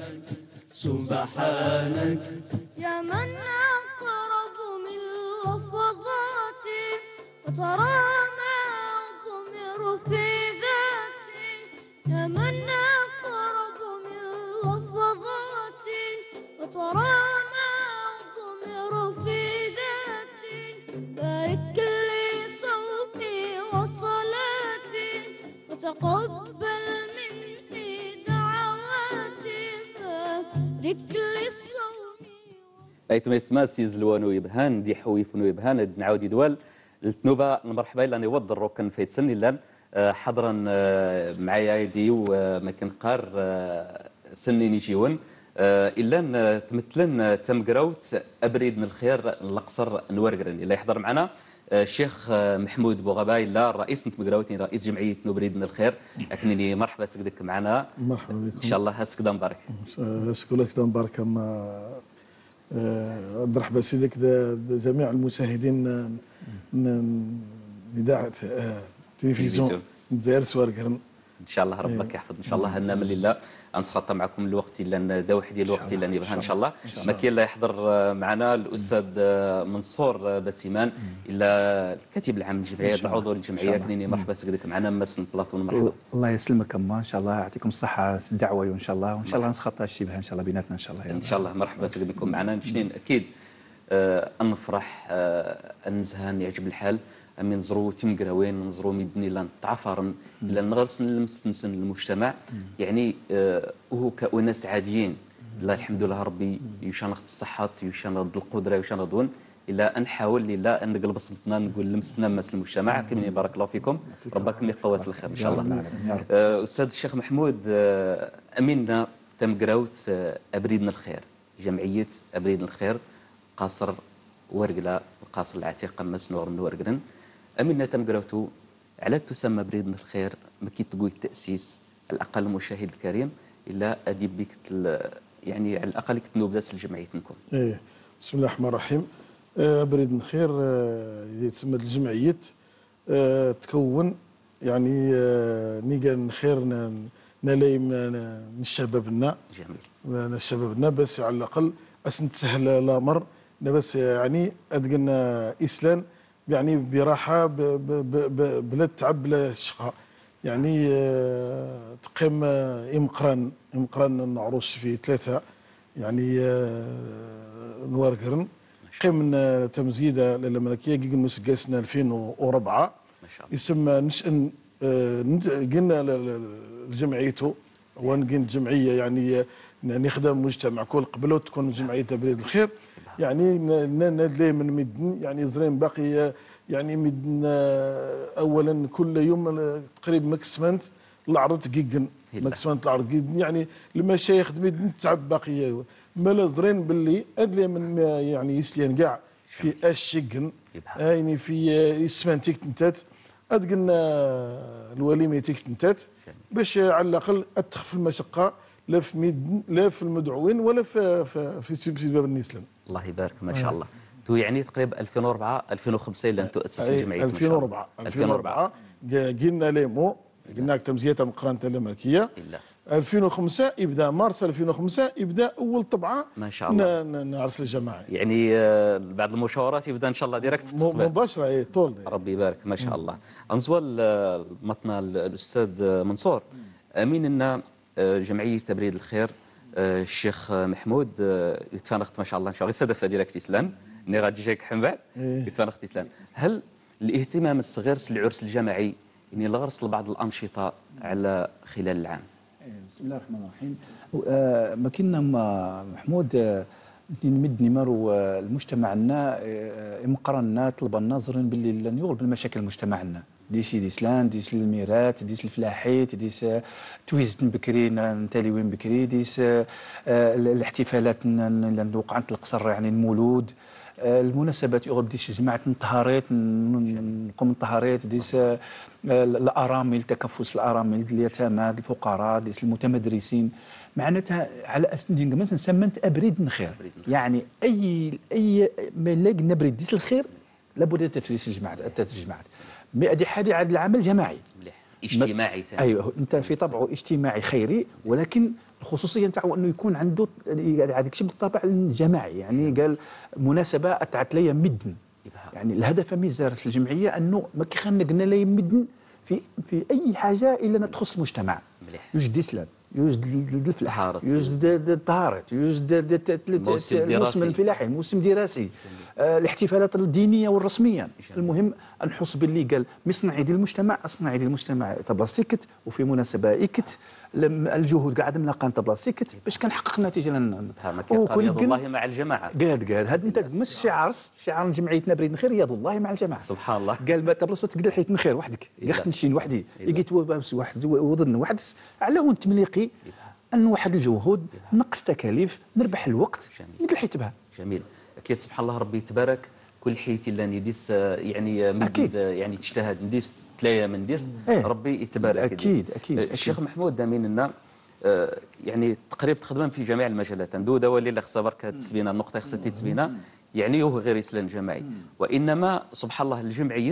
سبحانك يا من أقرب من لفظاتي وترى ما أضمر في ذاتي يا من أقرب من لفظاتي وترى ما أضمر في ذاتي بارك لي صومي وصلاتي وتقبل مني دعواتي بارك لي صومي ايتما يسمى سيز الوانو يبهان دي حويف نو يبهان نعاود دوال التنوبه المرحبا لاني وض الروكن في تسني لان حضرا معايا يدي وما كنقار سني نيجيون الا تمثلن تمقراوت ابريد من الخير القصر نورقرن اللي يحضر معنا الشيخ محمود بوغاباي لا رئيس نتمقراوتي رئيس جمعيه نوبريد من الخير اكنني مرحبا سكدك معنا مرحبا بكم ان شاء الله هسك دام بارك هسك لك دام بارك ما مرحبا سيدك جميع المشاهدين اذاعه تلفزيون الجزائر سوارقرن ان شاء الله ربك يحفظ ان شاء الله هنا من لله انسخط معكم الوقت الا داوح ديال الوقت الا نبغى ان شاء الله ما كاين لا يحضر معنا الاستاذ منصور بسيمان الا الكاتب العام للجمعيه العضو للجمعيه كنيني مرحبا سكدك معنا مس بلاطون مرحبا الله يسلمك اما ان شاء الله يعطيكم الصحه الدعوه ان شاء الله وان شاء الله نسخط الشبه ان شاء الله بيناتنا ان شاء الله ان شاء الله مرحبا سكدكم معنا نشنين اكيد آه نفرح آه نزهان يعجب الحال أمي نزرو تمقراوين نزرو ميدني لان تعفرن إلا نغرسن المستنسن المجتمع يعني آه وهو كأناس عاديين لا الحمد لله ربي يشان خط الصحة يشان ضد القدرة يشان دون إلا نحاول لا أن نقلب صمتنا نقول لمسنا مس المجتمع كمني بارك الله فيكم ربك من قواس الخير إن شاء الله آه أستاذ الشيخ محمود آه أمينا تمقراوت آه أبريدنا الخير جمعية أبريدنا الخير قصر ورقلا قصر العتيق قمس نور من ورقلن أمينا تمقراوتو على تسمى بريدنا الخير ما كي تقول التأسيس على الأقل المشاهد الكريم إلا أديب بك يعني على الأقل كتنوب ذات الجمعية نكون. إيه بسم الله الرحمن الرحيم. آه بريدنا الخير آه يتسمى الجمعية آه تكون يعني آه نيجان خير نلايم الشبابنا جميل شبابنا بس على الأقل أسن تسهل الأمر بس يعني أدقنا إسلام يعني براحه بلا تعب بلا شقاء يعني أه تقيم امقران امقران نعروس في ثلاثه يعني أه نوارقرن قيم تمزيده للملكيه كي مسقاسنا ألفين وأربعة ما شاء الله يسمى نشأن أه قلنا لجمعيته وان جمعيه يعني نخدم مجتمع كل قبل تكون جمعيه تبريد الخير يعني ندلي من مدن يعني زرين باقي يعني مدن اولا كل يوم تقريبا ماكسمنت العرض جيجن ماكسمنت العرض جيجن يعني المشايخ مدن تعب باقي مالا زرين باللي ادلي من يعني يسلين كاع في اشجن يعني في اسمان تيكتنتات ادقلنا الوليمه تيكتنتات باش على الاقل تخف المشقه لا في مدن لا في المدعوين ولا في في في, في باب النسلان. الله يبارك ما شاء الله. تو يعني تقريبا ألفين وأربعة ألفين وخمسة اللي انتم تاسستوا الجمعيه ألفين وأربعة ألفين وأربعة قلنا ليمو قلنا تمزيتها مقرنه الملكيه ألفين وخمسة ابدا مارس ألفين وخمسة ابدا اول طبعه ما شاء الله نعرس الجماعه يعني بعد المشاورات يبدا ان شاء الله ديريكت مباشره اي طول ربي يبارك ما شاء الله. انزوال مطنا الاستاذ منصور امين ان آه، جمعيه تبريد الخير آه، الشيخ محمود آه، يتفانقت ما شاء الله ان شاء الله صدف ديالك تسلان ني غادي جايك حمبع إيه. يتفانقت تسلان. هل الاهتمام الصغير العرس الجماعي يعني الغرس لبعض الانشطه على خلال العام؟ بسم الله الرحمن الرحيم. آه، ما كنا ما محمود آه، نمد نمر المجتمع لنا مقرنا طلب الناظرين باللي لن يغلب المشاكل المجتمع لنا ديش ديسلان ديش الميرات ديش الفلاحيت ديش تويزت بكري نتاليوين بكري ديش آه، الاحتفالات اللي وقعت القصر يعني المولود آه، المناسبات يغلب ديش جماعه الطهارات نقوم الطهارات ديش آه، الارامل تكفس الارامل اليتامى الفقراء ديش المتمدرسين معناتها على اساس مثلا سمنت ابريد الخير يعني اي اي ما لقينا بريد ديس الخير لابد ان تتفريس الجماعات الجماعات هذه حاجه على العمل جماعي مليح اجتماعي ثاني. ايوه انت في طبعه اجتماعي خيري ولكن الخصوصيه نتاعو انه يكون عنده هذاك الشيء بالطبع الجماعي يعني قال مناسبه اتعت لي مدن يعني الهدف من زارس الجمعيه انه ما كيخنقنا لي مدن في في اي حاجه الا تخص المجتمع. مليح. يوجد الاسلام يوجد الفلاح طهارة. يوجد الطهارات يوجد الموسم الفلاحي الموسم دراسي آه، الاحتفالات الدينيه والرسميه. المهم نحس باللي قال مصنعي ديال المجتمع اصنعي ديال المجتمع تبلاستيكت وفي مناسبه ايكت الجهود قاعد ملاقا تبلاستيكت باش كنحقق النتيجه لنا ما كيقال يد الله مع الجماعه. قاد قاد هذا انت مش شعار شعار جمعيتنا بريد الخير يد الله مع الجماعه. سبحان الله. قال ما تبلاصو تقدر حيت من خير وحدك قخت نشين وحدي لقيت واحد وضن واحد على وانت مليقي ان واحد الجهود نقص تكاليف نربح الوقت نلقى حيت بها. جميل. اكيد سبحان الله ربي يتبارك كل حيت الا نديس يعني مجد يعني تجتهد نديس تلايا من ديس ايه. ربي يتبارك. اكيد اكيد الشيخ محمود دامين لنا آه يعني تقريبا تخدم في جميع المجالات ندو دولي اللي خصها برك تسبينا النقطه خصها تسبينا يعني هو غير اسلام جماعي وانما سبحان الله الجمعيه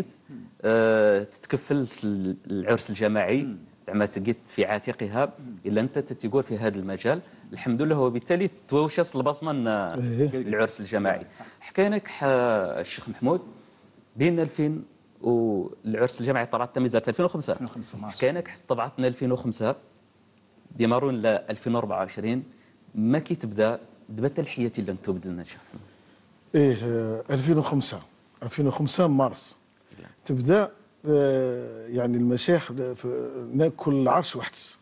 آه تتكفل العرس الجماعي زعما تجد في عاتقها الا انت تتقول في هذا المجال الحمد لله وبالتالي توشس البصمه العرس الجماعي. حكينا لك الشيخ محمود بين ألفين والعرس الجماعي طبعا تميزات ألفين وخمسة حكينا لك طبعتنا ألفين وخمسة بمرون ل ألفين وأربعة وعشرين ما كي تبدا دبت الحياه اللي انتم بدلنا شيخ ايه ألفين وخمسة ألفين وخمسة مارس تبدا آه يعني المشايخ ناكل العرش وحدس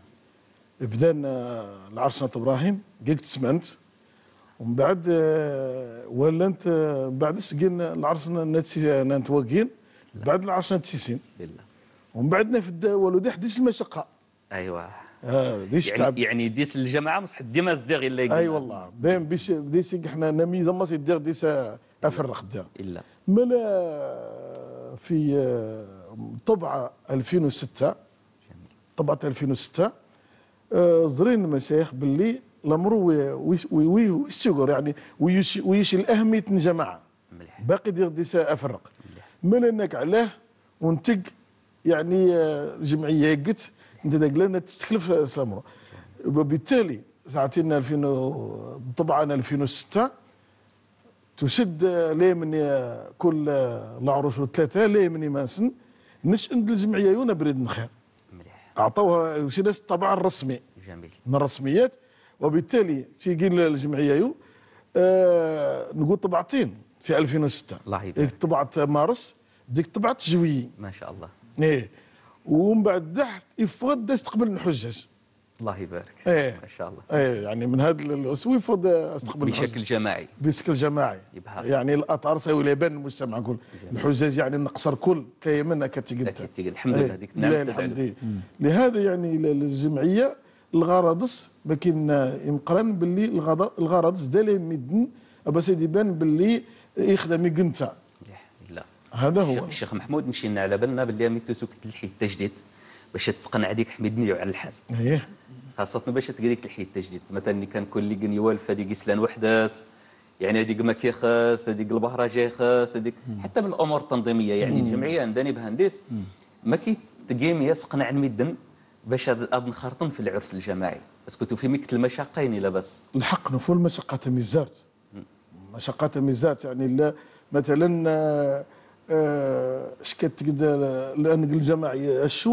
بدانا العرس نات ابراهيم قلت سمنت ومن بعد آه ولنت آه بعد سقينا العرس نتوقين بعد العرس نتسيسين ومن بعد نفد ولودي حديث المشقه. ايوه اه ديش يعني تعب يعني ديس الجماعه مصح ديما صديق الا اي أيوة والله دايم بيش ديس احنا نميزه ما صديق ديس افرق دا الا ملا في طبعه ألفين وستة طبعه ألفين وستة زرين المشايخ باللي الامر ويسيغور يعني ويشي الاهميه الجماعه باقي دير ديس افرق من انك علاه ونتق يعني جمعيه قت انت داك تستكلف الامر وبالتالي ساعتين ألفين طبعا ألفين وستة تسد لي من كل العروش ثلاثه لي من ماسن نش عند الجمعيه يونا بريد الخير اعطوها وسيله الطبع الرسمي جميل من الرسميات وبالتالي تيجي الجمعيه يو آه نقول طبعتين في ألفين وستة الله يبارك طبعه مارس ديك طبعه جويي ما شاء الله ايه ومن بعد دحت يفرض استقبل الحجاج الله يبارك ايه ما شاء الله ايه يعني من هذا الاسبوع يفرض استقبل بشكل جماعي بشكل جماعي يبقى. يعني الاطار سوي لبان المجتمع نقول الحجاج يعني نقصر كل كي منها كتقد الحمد لله هذيك نعم الحمد لهذا يعني الجمعيه الغرضس ما كاين يمقرن باللي الغرضس دالي مدن ابا سيدي بان باللي يخدم يقنتا لا هذا هو الشيخ محمود مشينا على بالنا باللي ميتو سوك تلحي التجديد باش تسقنع ديك حميدني على الحال ايه خاصة باش تلقى ديك الحي التجديد مثلا كان كل اللي يوالف هذيك يسلان وحداس يعني هذيك ما كيخاس هذيك البهرجه يخاس هذيك حتى من الامور التنظيميه يعني الجمعيه عندنا بهندس ما كيتقيم يسقنع المدن باش هاد نخرطن في العرس الجماعي باسكو تو في مكت المشاقين لا بس الحق نفول مشقه ميزات مشقه ميزات يعني لا مثلا اش كتقدر لان الجماعيه الشو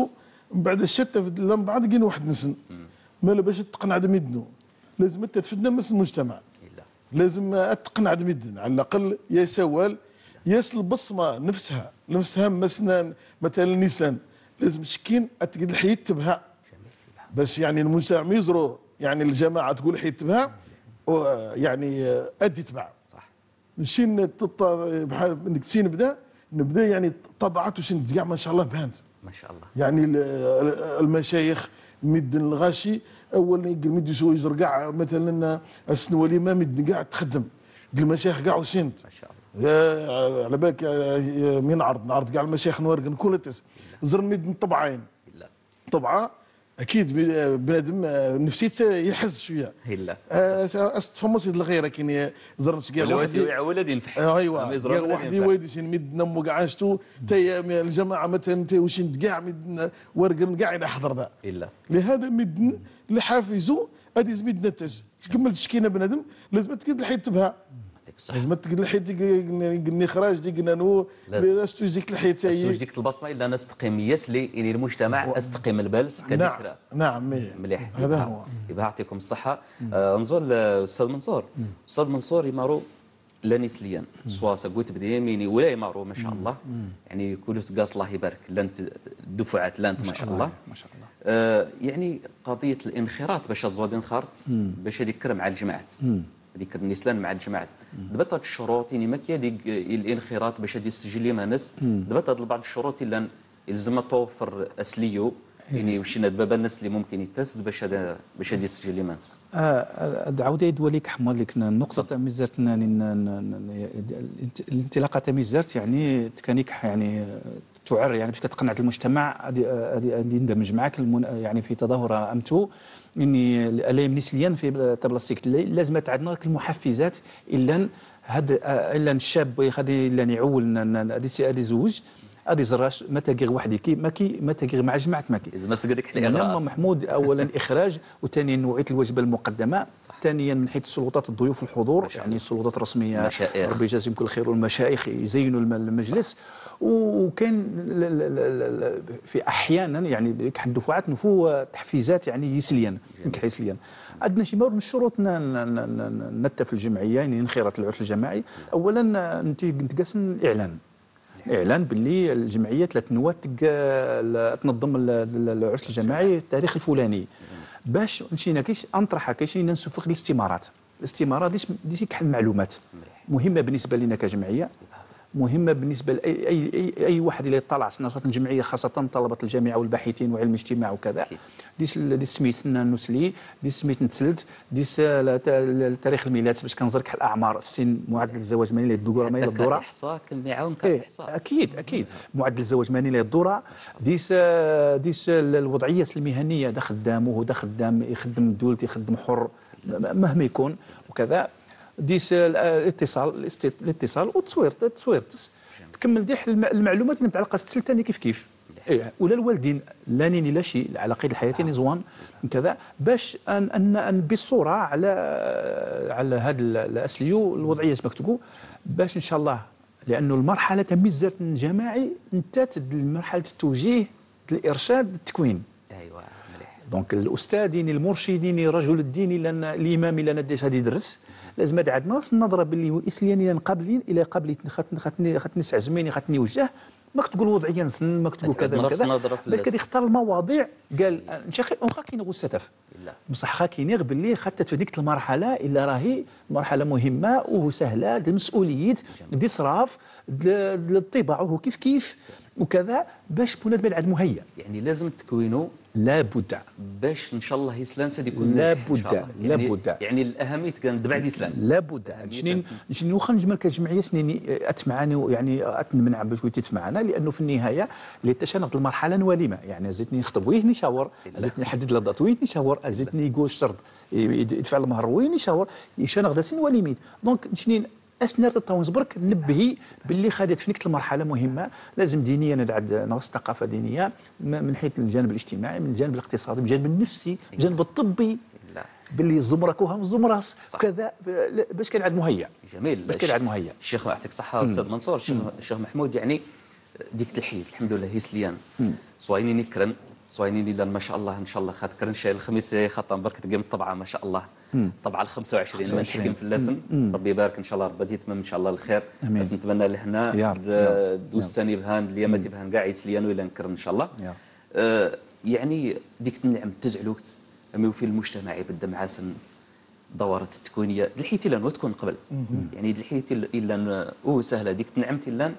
من بعد الشتى من بعد كاين واحد نسن مالا باش تقنع دميدنو لازم انت تفدنا مس المجتمع لازم تقنع دميدن على الاقل يا سوال ياس البصمه نفسها نفسها مثلا مثلا نيسان لازم شكين اتقد الحياه تبها باش يعني المجتمع يزرو يعني الجماعه تقول حياه تبها يعني ادي تبع صح نشي بحال انك تسي نبدا نبدا يعني طبعات وش كاع ما شاء الله بانت ما شاء الله يعني المشايخ مدن الغاشي اول يقول مد يزر كاع مثلا السنوالي ما مد كاع تخدم المشايخ كاع وسنت ما شاء الله على بالك مين نعرض نعرض كاع المشايخ نورقن كل تس زر مد طبعين طبعه اكيد بنادم نفسيته يحز شويه لا استفمص الغيره كاين زرنش كاع واحد ولد ينفح ايوا كاع واحد يويدي شي مد نمو كاع عشتو تي الجماعه مثلا تي وش كاع مد ورقن كاع الى حضر ذا الا لهذا مد اللي حافزو هذه زميدنا تاس تكمل تشكينا بنادم لازم تقد الحيط تبها لازم تقد الحيط قلني خراج دي قلنا نو باش تزيك الحيط تاعي تزيك البصمه الا ناس تقيم يسلي يعني المجتمع استقيم البلس كذكرى نعم مليح هذا هو يبقى يعطيكم الصحه آه نزول استاذ منصور استاذ منصور يمارو لا نسليا سوا سقوت بديميني ولا يمارو ما شاء الله يعني كل تقاس الله يبارك لانت دفعات لانت ما شاء الله ما شاء الله آه يعني قضيه الانخراط باش تزود انخرط باش يذكر مع الجماعات هذيك النسلان مع الجماعات دابا هاد الشروط يعني ما كاين ديك الانخراط باش هادي السجل مع ناس دابا هاد بعض الشروط الا يلزم توفر اسليو يعني وشينا دابا الناس اللي ممكن يتسد باش هذا باش هادي السجل مع ناس اه عاود يدوى لك حمر لك النقطه تاع ميزارت الانطلاقه تاع ميزارت يعني تكانيك يعني تعر يعني باش كتقنع المجتمع هذه يندمج معك يعني في تظاهره امتو اني الايام نسليا في بلاستيك لازم عندنا المحفزات الا هاد الا الشاب غادي الا يعول هذه زوج هذه زراش ما تاكيغ وحدي كي ما كي ما تاكيغ مع جماعه ما كي لازم تسقدك حنا لما محمود اولا اخراج وثانيا نوعيه الوجبه المقدمه ثانيا من حيث السلطات الضيوف الحضور يعني السلطات الرسميه ربي يجازيهم كل خير والمشايخ يزينوا المجلس وكان في احيانا يعني كحد دفعات نفو تحفيزات يعني يسليا يسليا عندنا شي من الشروط نتا في الجمعيه يعني انخراط العرس الجماعي اولا انت نتقاس الاعلان اعلان باللي الجمعيه ثلاث نواه تنظم العرس الجماعي التاريخ الفلاني باش مشينا كيش انطرحها كيش ننسفق الاستمارات الاستمارات ديش ديش كحل معلومات مهمه بالنسبه لنا كجمعيه مهمه بالنسبه لاي اي اي, أي واحد اللي يطلع نشاط الجمعيه خاصه طلبه الجامعه والباحثين وعلم الاجتماع وكذا ديس ديس سميت نسلي ديس سميت نتسلت ديس تاريخ الميلاد باش كنظر كحل الاعمار السن معدل الزواج ماني الدوره ماني الدوره الاحصاء كان يعاون كالاحصاء اكيد اكيد معدل الزواج ماني الدوره ديس ديس الوضعيات المهنيه ده خدام وهو ده خدام يخدم دولتي يخدم حر مهما يكون وكذا ديس الاتصال الاتصال والتصوير التصوير تكمل ديح المعلومات اللي متعلقه بالسلطه كيف كيف إيه ولا الوالدين لا نيني لا شيء على قيد الحياه نزوان كذا باش ان ان, أن بالصوره على على هذا الاسليو الوضعيه مكتوبه باش ان شاء الله لانه المرحله تميزات الجماعي انتهت مرحله التوجيه الارشاد التكوين ايوه مليح دونك الاستاذين المرشدين الرجل الديني لان الامام اللي نديش هذه يدرس لازم هذا عندنا النظره باللي اسلياني نقابلين الى قبل خاطني خاطني عزميني خاطني وجه ما كتقول وضعيا نسن ما كتقول كذا كذا بل كده يختار المواضيع قال نشاخي اونخا كاين غو ستف بصح خا كاين باللي خاطت في ديك المرحله الا راهي مرحله مهمه وسهله المسؤوليات دي صراف الطباع وهو كيف كيف وكذا باش بنادم عاد مهيأ يعني لازم تكوينه لابد باش ان شاء الله يسلان سيدي يكون لابد لابد يعني, يعني الاهميه كان بعد يسلان لابد شنين شنين واخا نجمل كجمعيه سنيني اتمعاني يعني اتمنع باش ويتف معنا لانه في النهايه اللي تشنغ المرحله نوالمه يعني زدتني نخطب وين نشاور زدتني نحدد الدات وين نشاور زدتني يقول الشرط يدفع المهر وين نشاور يشنغ ذات نواليميت دونك شنين اسنار التطاونز برك نبهي باللي خدت في نيك المرحله مهمه لازم دينيا ندعد نغص ثقافه دينيه من حيث الجانب الاجتماعي من الجانب الاقتصادي من الجانب النفسي من الجانب الطبي باللي زمركوها من زمراس كذا باش كان عاد مهيأ جميل باش كان عاد مهيأ الشيخ يعطيك الصحه استاذ منصور الشيخ الشيخ محمود يعني ديك الحيد الحمد لله هي سليان صوايني نكرن صوينين الا ما شاء الله ان شاء الله خاطر نشاء الخميس خاطر برك تقيم الطبعه ما شاء الله الطبعه ال خمسة وعشرين ما نحكم في اللسن ربي يبارك ان شاء الله ربي يتمم ان شاء الله الخير امين. بس نتمنى لهنا يا رب، يا رب. دوز ثاني بهان اليوم تبهان كاع يسليانو الى نكر ان شاء الله يا رب. آه يعني ديك النعم تزعلوكت امي في المجتمع يبدا مع سن دورات التكوينيه الحيتي لان وتكون قبل يعني الحيتي الا او سهله ديك نعمتي لان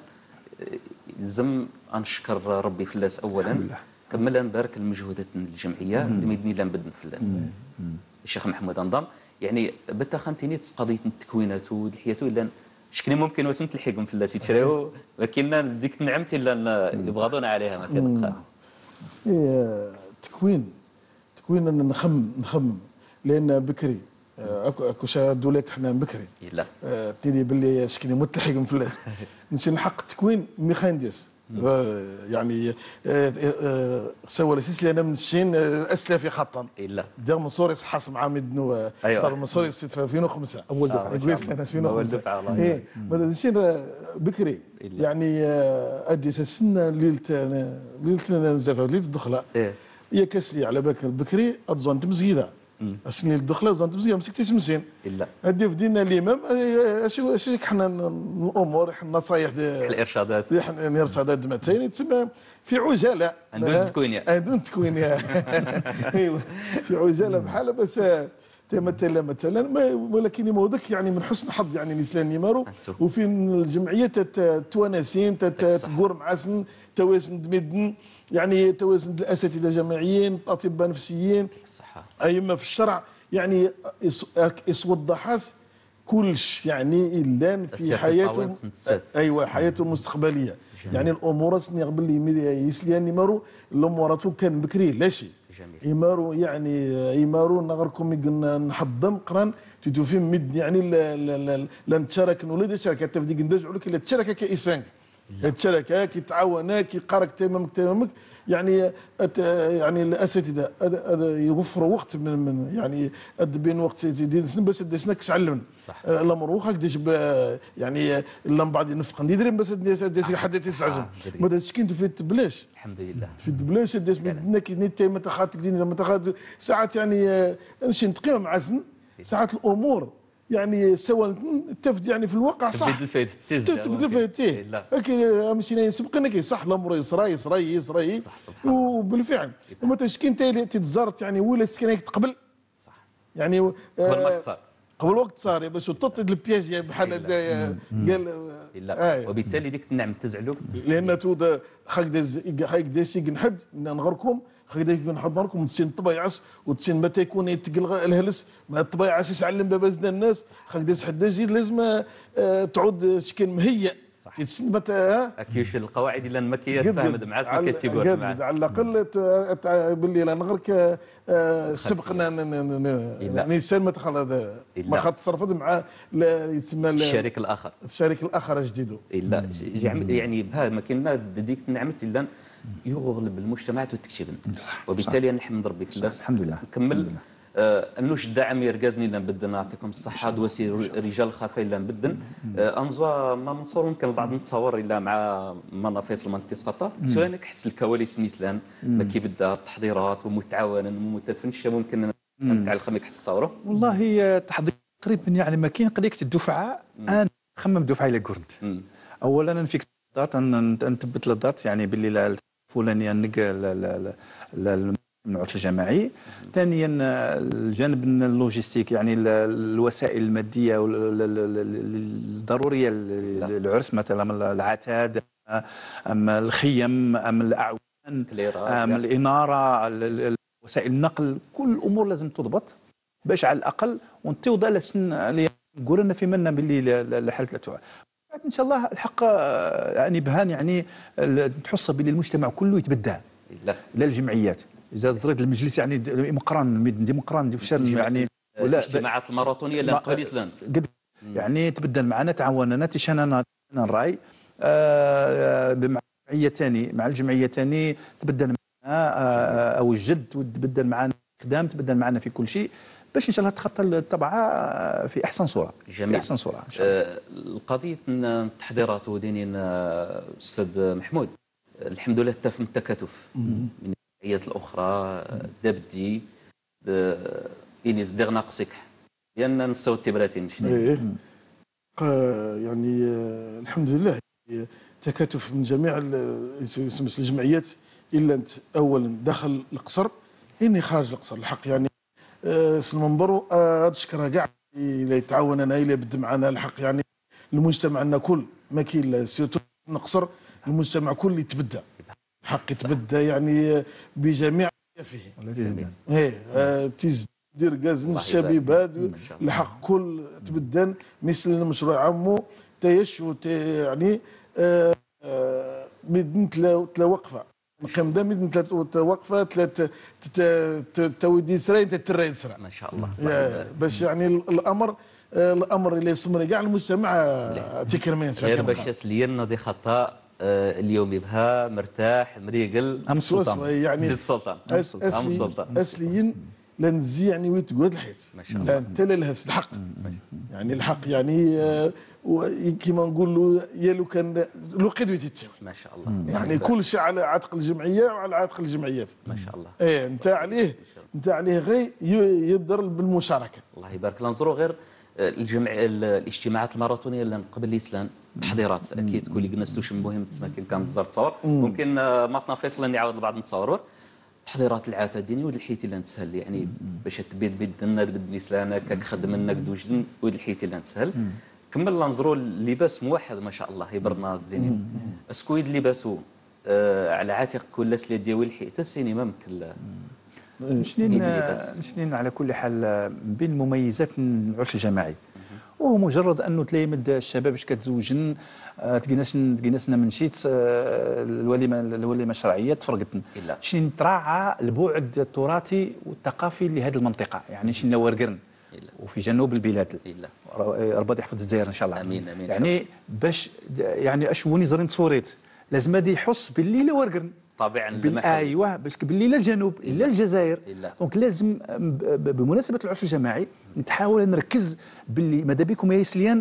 لازم نشكر ربي فلاس اولا كمل نبارك المجهودات الجمعيه دميدني لا نبدن فلاس الشيخ محمود انضم يعني بتا خانتيني قضيه التكوينات والحياتو الا شكلي ممكن وسنت الحكم فلاس يتشراو ولكن ديك نعمتي الا يبغضونا عليها ما كنبقى إيه، تكوين تكوين أنا نخمم نخمم لان بكري آه، اكو اكو شادوا لك احنا بكري لا آه، تيدي باللي شكلي متلحق في الناس نسي الحق تكوين ميخانديس آه، يعني آه، آه، سوى لسيسلي انا من الشين آه، اسلافي خطا الا دير منصور يصحص مع مدنو أيوة. أيوة. منصور يصير في ألفين وخمسة اول دفعه يقول لك انا ألفين وخمسة أول دفعة والله. ايه بدأ نسينا بكري إلا. يعني آه، ادي سنه ليله ليله نزافه ليله الدخله ايه هي كسلي على بكر بكري اتزون تمزيده السنين الدخله زون تمزيده مسكتي سمسين الا هدي في ديننا الامام اشو اشو حنا الامور النصايح الارشادات الارشادات دمتين تسمى في عجاله عندهم تكوينيه عندهم تكوينيه ايوه في عجاله بحالها بس مثلا مثلا ولكن يمودك يعني من حسن حظ يعني الاسلام يمارو وفي الجمعيه توانسين تقور مع سن تواسن دمدن يعني توازن الاساتذه جامعيين اطباء نفسيين الصحه ائمه في الشرع يعني يسود ضحاس كلش يعني الا في حياته ايوه حياته المستقبليه جميل. يعني الامور سني قبل يسليان يمارو الامورات كان بكري لا شيء يمارو يعني يمارو نغركم نحضم قران تدو في مد يعني لا نتشارك ولا شركه تفديك ندرجعوا لك الا تشارك كإنسان الشركه كي تعاونا كي قارك تمامك تمامك يعني يعني الاساتذه يوفروا وقت من, من يعني بين وقت ديال سن باش ديسنا كسعلم الامر واخا كديش يعني الا من بعد نفق ندير باش ديس حد تسعزم ما داش كي في بلاش الحمد لله في بلاش ديس بدنا كي نيت ما تخاتك ديني لما تخات ساعات يعني نمشي نتقيم مع سن ساعات الامور يعني سواء تفد يعني في الواقع صح تبدل الفايت تسيز تبدل الفايت هكا مشينا سبقنا صح الامر يصرى يصرى يصرى وبالفعل لما تشكي انت تتزارت يعني ولا سكنك قبل صح يعني قبل ما صار قبل وقت صار باش تطيد البياج بحال قال لا وبالتالي ديك النعم تزعلوك لان تو خاك خاك ديسي نحد نغركم خاك نحضركم تسين طبيعس وتسين متى يكون يتقل الهلس ما الطبيعه يسعلم بابزنا الناس خاك ديس حد زيد لازم تعود شكل مهيئ تسن متى اكيوش القواعد الا المكيه تفهمد معاس ما كتيقول معاس على الاقل باللي لا نغرك سبقنا يعني سال ما دخل ما خاط تصرفت مع يسمى الشريك الاخر الشريك الاخر جديده الا يعني بها ما كاين ديك النعمه الا يغلب المجتمعات وتكشفن وبالتالي نحمد ربي في الله الحمد لله نكمل آه انوش الدعم يرقزني الا نبدل نعطيكم الصحه دوسي رجال خفا الا نبدل آه انزوا ما منصور يمكن البعض نتصور الا مع مانا فيصل من تسقطه سواء حس الكواليس نيسلان ما كيبدا التحضيرات ومتعاونا ومتفنش ممكن نتاع الخميك حس تصوروا والله تحضير تقريبا يعني ما كاين قضيه الدفعه انا نخمم دفعه الى كورنت اولا انا فيك الدات نثبت الدات يعني باللي الفلانيه نلقى المنعوت الجماعي. ثانيا الجانب اللوجستيك يعني الوسائل الماديه الضروريه للعرس مثلا العتاد ام الخيم ام الاعوان ام الاناره وسائل النقل كل الامور لازم تضبط باش على الاقل ونتوضا لسن نقول لنا في منا باللي لحاله الاتوعه ان شاء الله الحق يعني بهان يعني تحس باللي المجتمع كله يتبدى لا لا الجمعيات اذا تريد المجلس يعني مقران ديمقراطي في الشارع يعني ولا الاجتماعات الماراثونيه اللي نقول الاسلام يعني تبدل معنا تعاوننا تشاننا الراي آه بمعيه ثاني مع الجمعيه ثاني تبدل معنا آه او الجد وتبدل معنا الخدام تبدل معنا في كل شيء باش ان شاء الله تخطى الطبعه في احسن صوره. جميل. في احسن صوره ان شاء الله. آه القضيه التحضيرات ودينين استاذ محمود الحمد لله تم التكاتف من الجمعيات الاخرى دبدي إنيس دغنا قصيك لان نساو التبراتين شنو ايه قا- يعني آه، الحمد لله تكاتف من جميع ال- يسمى الجمعيات الا انت اولا داخل القصر اني خارج القصر الحق يعني آه، سلمنبرو آه، تشكرها كاع اللي يتعاون انا اللي يبد معنا الحق يعني المجتمع عندنا كل ما كاين لا سيرتو نقصر المجتمع كل يتبدى الحق يتبدى يعني آه، بجميع فيه والذي يزدان. ايه آه، تيز دير كازن الله الشبيبات يبارك. ما شاء الله. الحق كل تبدل مثل المشروع عمو تيش وت يعني آه، آه، مدن تلا تلا وقفه نقيم دا مدن تلا تلا وقفه تلا تودي سراي تترين سرا ما شاء الله الله يا- يبارك. باش يعني الامر آه، الامر اللي يسمر كاع المجتمع آه، تكرمين غير باش سلينا دي خطا آه، اليوم يبها مرتاح مريقل ام سوا السلطان سوا يعني زيد السلطان أس- عم أسلي السلطان اسليين لنزي يعني ويتقعد الحيط ما شاء الله. لا انت لا لهس الحق يعني الحق يعني آه، و- كيما نقولوا يا لو كان لو قدوه تتساوي ما شاء الله يعني كل شيء على عاتق الجمعيه وعلى عاتق الجمعيات ما شاء الله ايه انت عليه انت عليه غير ي- يبدر بالمشاركه الله يبارك لنا نزوروا غير آه، الجمع ال- الاجتماعات الماراثونيه اللي قبل الاسلام تحضيرات اكيد كل قلنا ستوش مهم تسمى كان كان بزاف تصور ممكن آه، مطنا فيصل اللي يعاود بعض نتصور تحضيرات العاده الدينيه ود الحيتي اللي نتسهل يعني باش تبيد بيدنا تبد لسانك كاك خدم لنا دوجدن ود الحيتي اللي نتسهل كمل ننظروا اللباس موحد ما شاء الله يبرنا الزينين اسكو يد لباسو آه على عاتق كل سلا ديال الحيت السينما ممكن نشنين يدي لباس. نشنين على كل حال من بين مميزات العرس الجماعي وهو مجرد انه تلاقي مد الشباب اش كتزوجن آه، تقيناش تقيناسنا من شيت آه، الوليمه الوليمه الشرعيه تفرقتنا إلا. شنو تراعى البعد التراثي والثقافي لهذه المنطقه يعني شنو ورقرن إلا. وفي جنوب البلاد إلا. ربي يحفظ الجزائر ان شاء الله آمين، آمين. يعني باش يعني اشوني زرين تصوريت لازم هذا يحس باللي لا ورقرن طابعا بال- المحل ايوه باش باللي لا الجنوب لا الجزائر إلا. دونك لازم ب- ب- بمناسبه العرس الجماعي نتحاول نركز باللي ماذا بكم يا سليان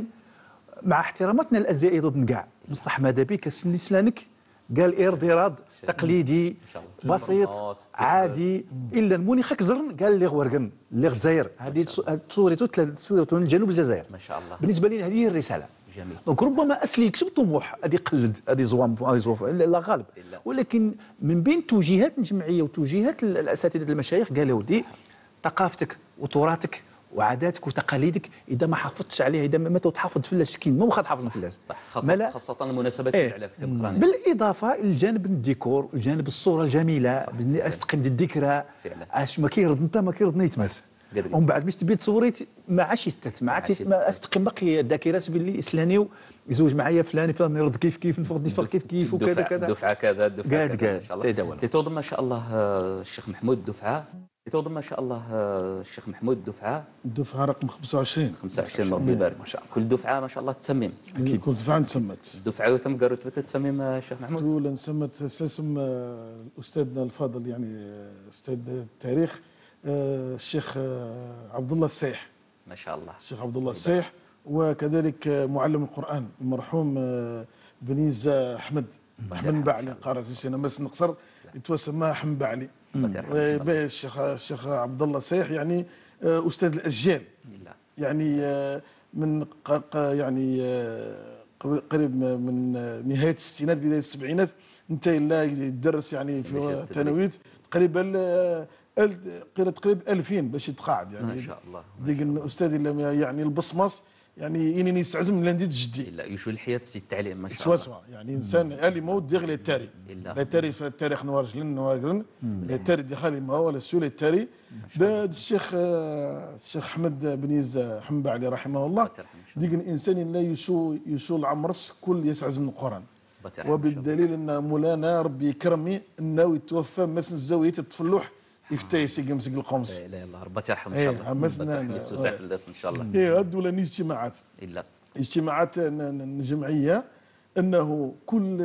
مع احتراماتنا للازياء ضد كاع بصح ماذا بك سني سلانك قال ارضي تقليدي شاء الله. بسيط تمرماس، عادي الا الموني خاك زرن قال لي غورقن اللي الجزائر هذه تصوريتو تصوريتو جنوب الجزائر ما شاء الله بالنسبه لي هذه هي الرساله جميل دونك ربما اسلي يكسب طموح هذه يقلد هذه زوام هذه زوف لا غالب إلا. ولكن من بين توجيهات الجمعيه وتوجيهات ال- الاساتذه المشايخ قالوا ودي ثقافتك وتراثك وعاداتك وتقاليدك اذا ما حافظتش عليها اذا ما تحافظ في السكين ما واخا تحافظ في اللاس صح ما لا. خاصة خاصة المناسبات إيه. تجعلها كثير مقرانية بالاضافه الى جانب الديكور الجانب الصوره الجميله بالني استقيم الذكرى فعلا. اش ما كيرض انت ما كيرض يتماس قدري. ومن بعد باش تبي تصوريت ما عادش يستت ما عادش عادش ما استقيم باقي الذاكره باللي اسلاني يزوج معايا فلان فلان يرد كيف كيف نفرض نفر كيف كيف وكذا الدفعة- كذا الدفعة كذا الدفعة قاعد- كذا قاعد. ما شاء الله تيداول. تتوضم ما شاء الله آه، الشيخ محمود الدفعة تتوضم ما شاء الله آه، الشيخ محمود الدفعة الدفعه رقم خمسة وعشرين خمسة وعشرين ربي يبارك ما شاء الله. كل دفعة ما شاء الله تسمم أكيد. كل دفعه تسمت الدفعة وتم قالوا تبت تسمم آه، الشيخ محمود الاولى نسمت اساسم آه، استاذنا الفاضل يعني آه، استاذ التاريخ آه، الشيخ آه، عبد الله السايح ما شاء الله الشيخ عبد الله السايح وكذلك آه، معلم القران المرحوم آه، بنيز احمد احمد بعلي قارئ سنه مس نقصر يتوسمى احمد بعلي الله يرحمه. آه، باهي الشيخ الشيخ عبد الله السايح يعني آه، استاذ الاجيال لا. يعني آه، من ق- ق- يعني آه، قريب- قريب من آه، نهايه الستينات بدايه السبعينات انتهى لا يدرس يعني في ماشي التدريس. ثانويات تقريبا آه، ال- قريب تقريبا ألفين باش يتقاعد يعني ما شاء الله ديك الاستاذ اللي يعني البصمص يعني انني نستعزم من ندير جدي لا يشوي الحياة سي التعليم ما شاء سوا الله سوا يعني انسان الي موت ديغ التاري إلا. لا تاري في التاريخ نوارجلن نواقرن لا تاري دي خالي ما ولا سولي التاري دا الشيخ آه، الشيخ احمد بنيز حمد علي رحمه الله الله يرحمه إن شاء ديك الانسان لا يسو يسو العمرس كل يسعز من القران الله يرحمه إن شاء الله. وبالدليل ان مولانا ربي يكرمي انه يتوفى مسن الزاويه التفلح يفتى يسيق مسك القمص لا اله الا الله ربي يرحمه ان إيه، شاء الله عمسنا ربي أنا. يسوسع في الناس ان شاء الله ايه هادو ولا نيز اجتماعات الا اجتماعات ن- ن- الجمعيه انه كل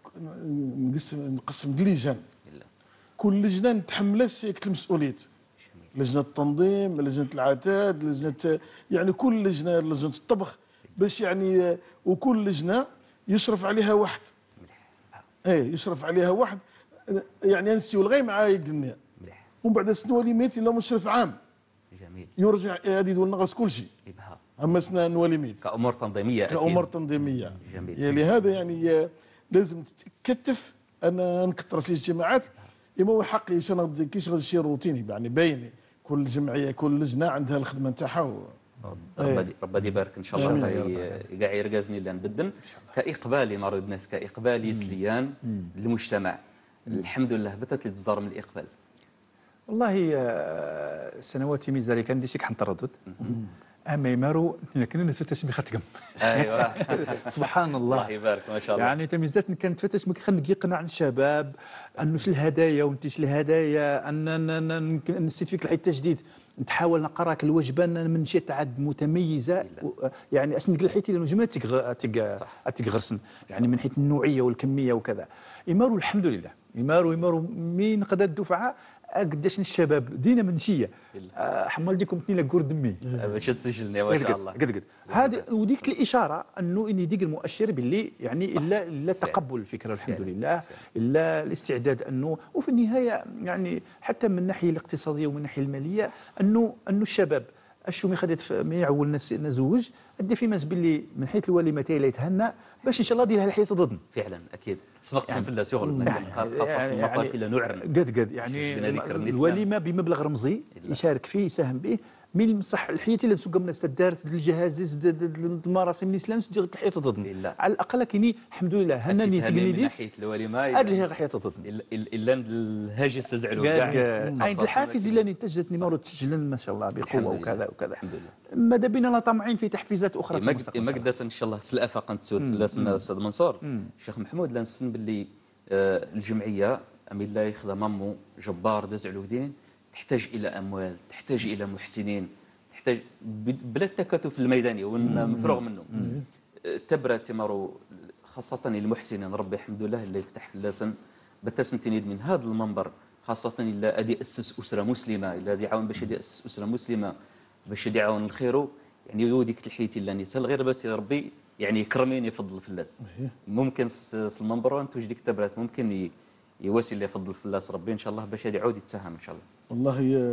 نقسم نقسم لجان الا كل لجنه نتحمل سيكت المسؤوليه لجنه التنظيم لجنه العتاد لجنه يعني كل لجنه لجنه الطبخ باش يعني وكل لجنه يشرف عليها واحد ايه يشرف عليها واحد يعني نسيو الغي مع يقلنا مليح. ومن بعد سنو وليميت الا مشرف عام جميل. يرجع هذه يدول نغرس كل شيء. يبها. اما سنا نوليميت كامور تنظيميه اكيد. كامور تنظيميه. جميل. يعني لهذا يعني لازم تتكتف انا نكثر سي الجماعات اما هو حقي واش انا كيش غادي شي روتيني يعني باين كل جمعيه كل لجنه عندها الخدمه نتاعها. ربي ربي يبارك ان شاء الله كاع يرقزني اللي نبدل كاقبالي مريض الناس كاقبالي سليان للمجتمع. الحمد لله بتت لي تزار من الاقبال. والله سنوات من ذلك عندي شي تردد اما يمارو كنا نتفتش بخاتكم. ايوه سبحان الله. الله يبارك ما شاء الله. يعني تميزات كانت نتفتش خلينا يقنع الشباب انه ش الهدايا وانتش الهدايا ان نسيت فيك الحي التجديد نتحاول نقراك الوجبه من شي تعد متميزه يعني اسن الحيتي لانه جمله تيغرسن يعني من حيث النوعيه والكميه وكذا. يمارو الحمد لله يمارو يمارو مين قدا الدفعه قداش الشباب دينا منشيه حمال ديكم تنين لك دمي باش تسجلني ما شاء الله. قد قد هذه وديك الاشاره انه اني ديك المؤشر باللي يعني الا الا تقبل الفكره الحمد لله الا الاستعداد انه وفي النهايه يعني حتى من الناحيه الاقتصاديه ومن الناحيه الماليه انه انه الشباب اشو مي خدت ما يعول الناس نزوج ادي في ماس باللي من حيث الوليمتين اللي يتهنى باش ان شاء الله دير الحياه ضدن فعلا اكيد تصنقسم يعني في الله شغل يعني خاصه في المصاريف الى نعرن قد قد يعني الوليمه بمبلغ رمزي يشارك فيه يساهم به من صح الحياه اللي تسوق الناس دارت الجهاز المراسم نيسلانس دير الحياه ضدن على الاقل كايني الحمد لله هناني سكني ديس ناحيه الوليمه هذه هي الحياه ضدن الا الهاجس تزعلوا كاع عند الحافز اللي نتجت نمر تسجل ما شاء الله بقوه وكذا وكذا الحمد لله. ماذا بينا طامعين في تحفيزات اخرى في المستقبل. مقدس ان شاء الله سلافه نتسول لاسنا استاذ منصور الشيخ محمود لنسن باللي الجمعيه ام الله يخدم مامو جبار دزعلوا دين تحتاج الى اموال تحتاج الى محسنين تحتاج بلا التكاتف الميداني ونفرغ منه تبرا تمارو خاصه المحسنين ربي الحمد لله اللي يفتح في اللسان بتسنتنيد من هذا المنبر خاصه الا ادي اسس اسره مسلمه الا ادي عاون باش ادي اسس اسره مسلمه باش ادي عاون الخير يعني يوديك الحيتي لا نسال غير بس ربي يعني يكرمين يفضل في اللاس ممكن المنبر انت ديك تبرات ممكن يواسي اللي يفضل في اللاس ربي ان شاء الله باش يعود يتساهم ان شاء الله. والله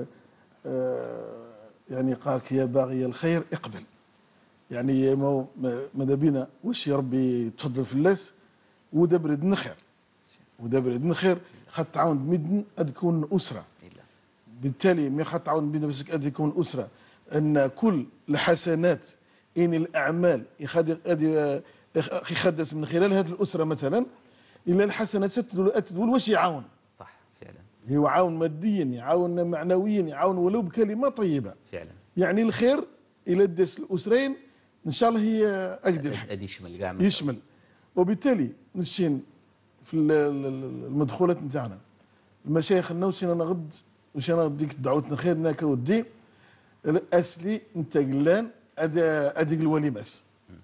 آه يعني قالك يا باغي الخير اقبل يعني ماذا بينا واش يا ربي تفضل في اللاس ودا برد خير ودا برد خير خاطر تعاون بمدن تكون اسره بالتالي مي خاطر تعاون بمدن باش تكون اسره ان كل الحسنات ان الاعمال يخدم يخدس من خلال هذه الاسره مثلا الا الحسنات تدول واش يعاون صح فعلا هو عاون ماديا يعاون معنويا يعاون ولو بكلمه طيبه فعلا يعني الخير الى داس الاسرين ان شاء الله هي اقدر ادي يشمل كاع يشمل وبالتالي نشين في المدخولات نتاعنا المشايخ لنا وشينا نغد وشينا ديك دعوتنا خير ناك ودي الاسلي انت قلان اديك الوليماس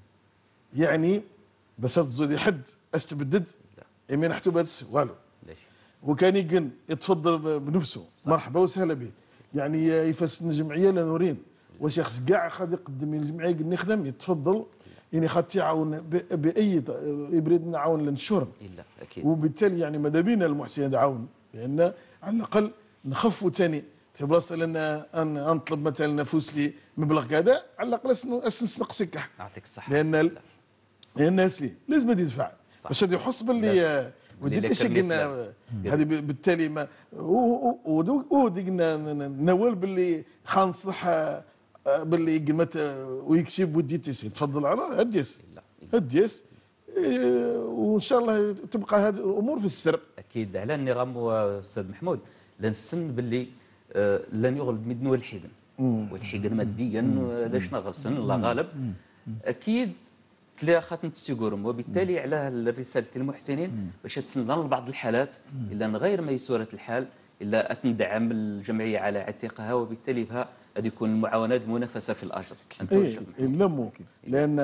يعني باش تزودي حد استبدد امين نحتو بس والو وكان يقن يتفضل بنفسه مرحبا وسهلا به يعني يفسن الجمعيه لنورين واش يخص كاع خاد يقدم الجمعيه قلنا يخدم يتفضل يعني خاد يعاون باي يبرد نعاون للشرب الا اكيد وبالتالي يعني ماذا بينا المحسن يعاون لان على الاقل نخفوا ثاني في بلاصه لان انا نطلب مثلا نفوس لي مبلغ كذا على الاقل اسس نقصك يعطيك الصحه لان لان الناس لي لازم يدفع باش غادي يحس باللي وديت ايش قلنا هذه بالتالي ما وديك نوال باللي خانصح باللي قمت ويكسب وديت تفضل على هديس هديس وان شاء الله تبقى هذه الامور في السر اكيد على النظام استاذ محمود لنسن باللي لن يغلب مدن والحيدن والحيدن ماديا لاش نغرسن الله غالب اكيد تلاقي خاتم السيغورم وبالتالي على الرساله المحسنين باش تسنى لبعض الحالات الا غير ميسوره الحال الا تندعم الجمعيه على عتيقها وبالتالي بها غادي يكون المعاونات منافسه في الاجر. اي لا ممكن لان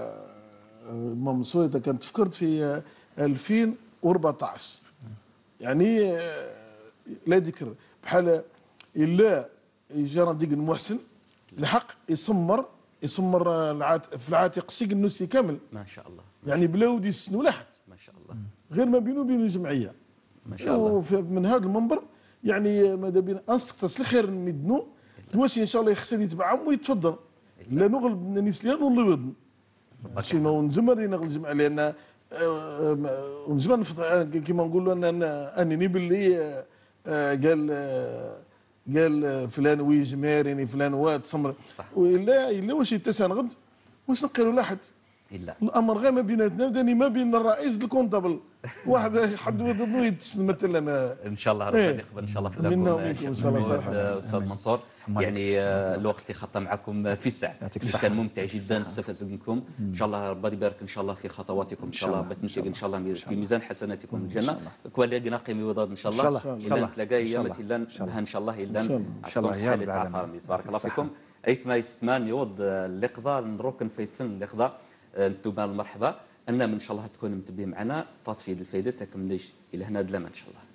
منصور كنت فكرت في ألفين وأربعطاش يعني لا ذكر بحال الا جانا ديك المحسن الحق يسمر يسمر في العاتق سيق النسي كامل ما شاء الله يعني بلا ودي السن ولا حد ما شاء الله غير ما بينه وبين الجمعيه ما شاء الله. وفي- من هذا المنبر يعني ماذا بينا انسقط الخير ندنو واش ان شاء الله يخسر يتبعهم ويتفضل لا نغلب نسليان ولا ودن شنو نجمر نغلب الجمع لان نجمر كيما نقولوا انا انني باللي آه، قال آه، قال فلان ويجمار يعني فلان واد سمر صح. والا الا واش يتسان غد واش نقيروا لاحد الا الامر غير ما بيناتنا داني ما بين الرئيس الكونتابل واحد حد ودنو يتسن مثلا ان شاء الله إيه. ربي يقبل ان شاء الله في منا لكم ومنكم إن شيخ شاء الله محمود، صراحة. آه، استاذ منصور. يعني آه، الوقت خطى معكم في الساعه يعطيك الصحة. كان ممتع جدا استفدت منكم ان شاء الله ربي يبارك ان شاء الله في خطواتكم ان شاء الله بتمشي ان شاء الله في ميزان حسناتكم الجنه كوالي قناقي ميوضاد ان شاء الله إن شاء الله. الا نتلاقى إن شاء ايامات الله. الا بها ان شاء الله الا إن شاء الله. إن شاء الله. يا رب العالمين. بارك الله يعطيك فيكم. ايت ما يستمان يوض اللقضه نروكن فيتسن اللقضه انتم المرحبا ان ان شاء الله تكون متبي معنا تطفي الفائده تكمليش الى هنا دلما ان شاء الله.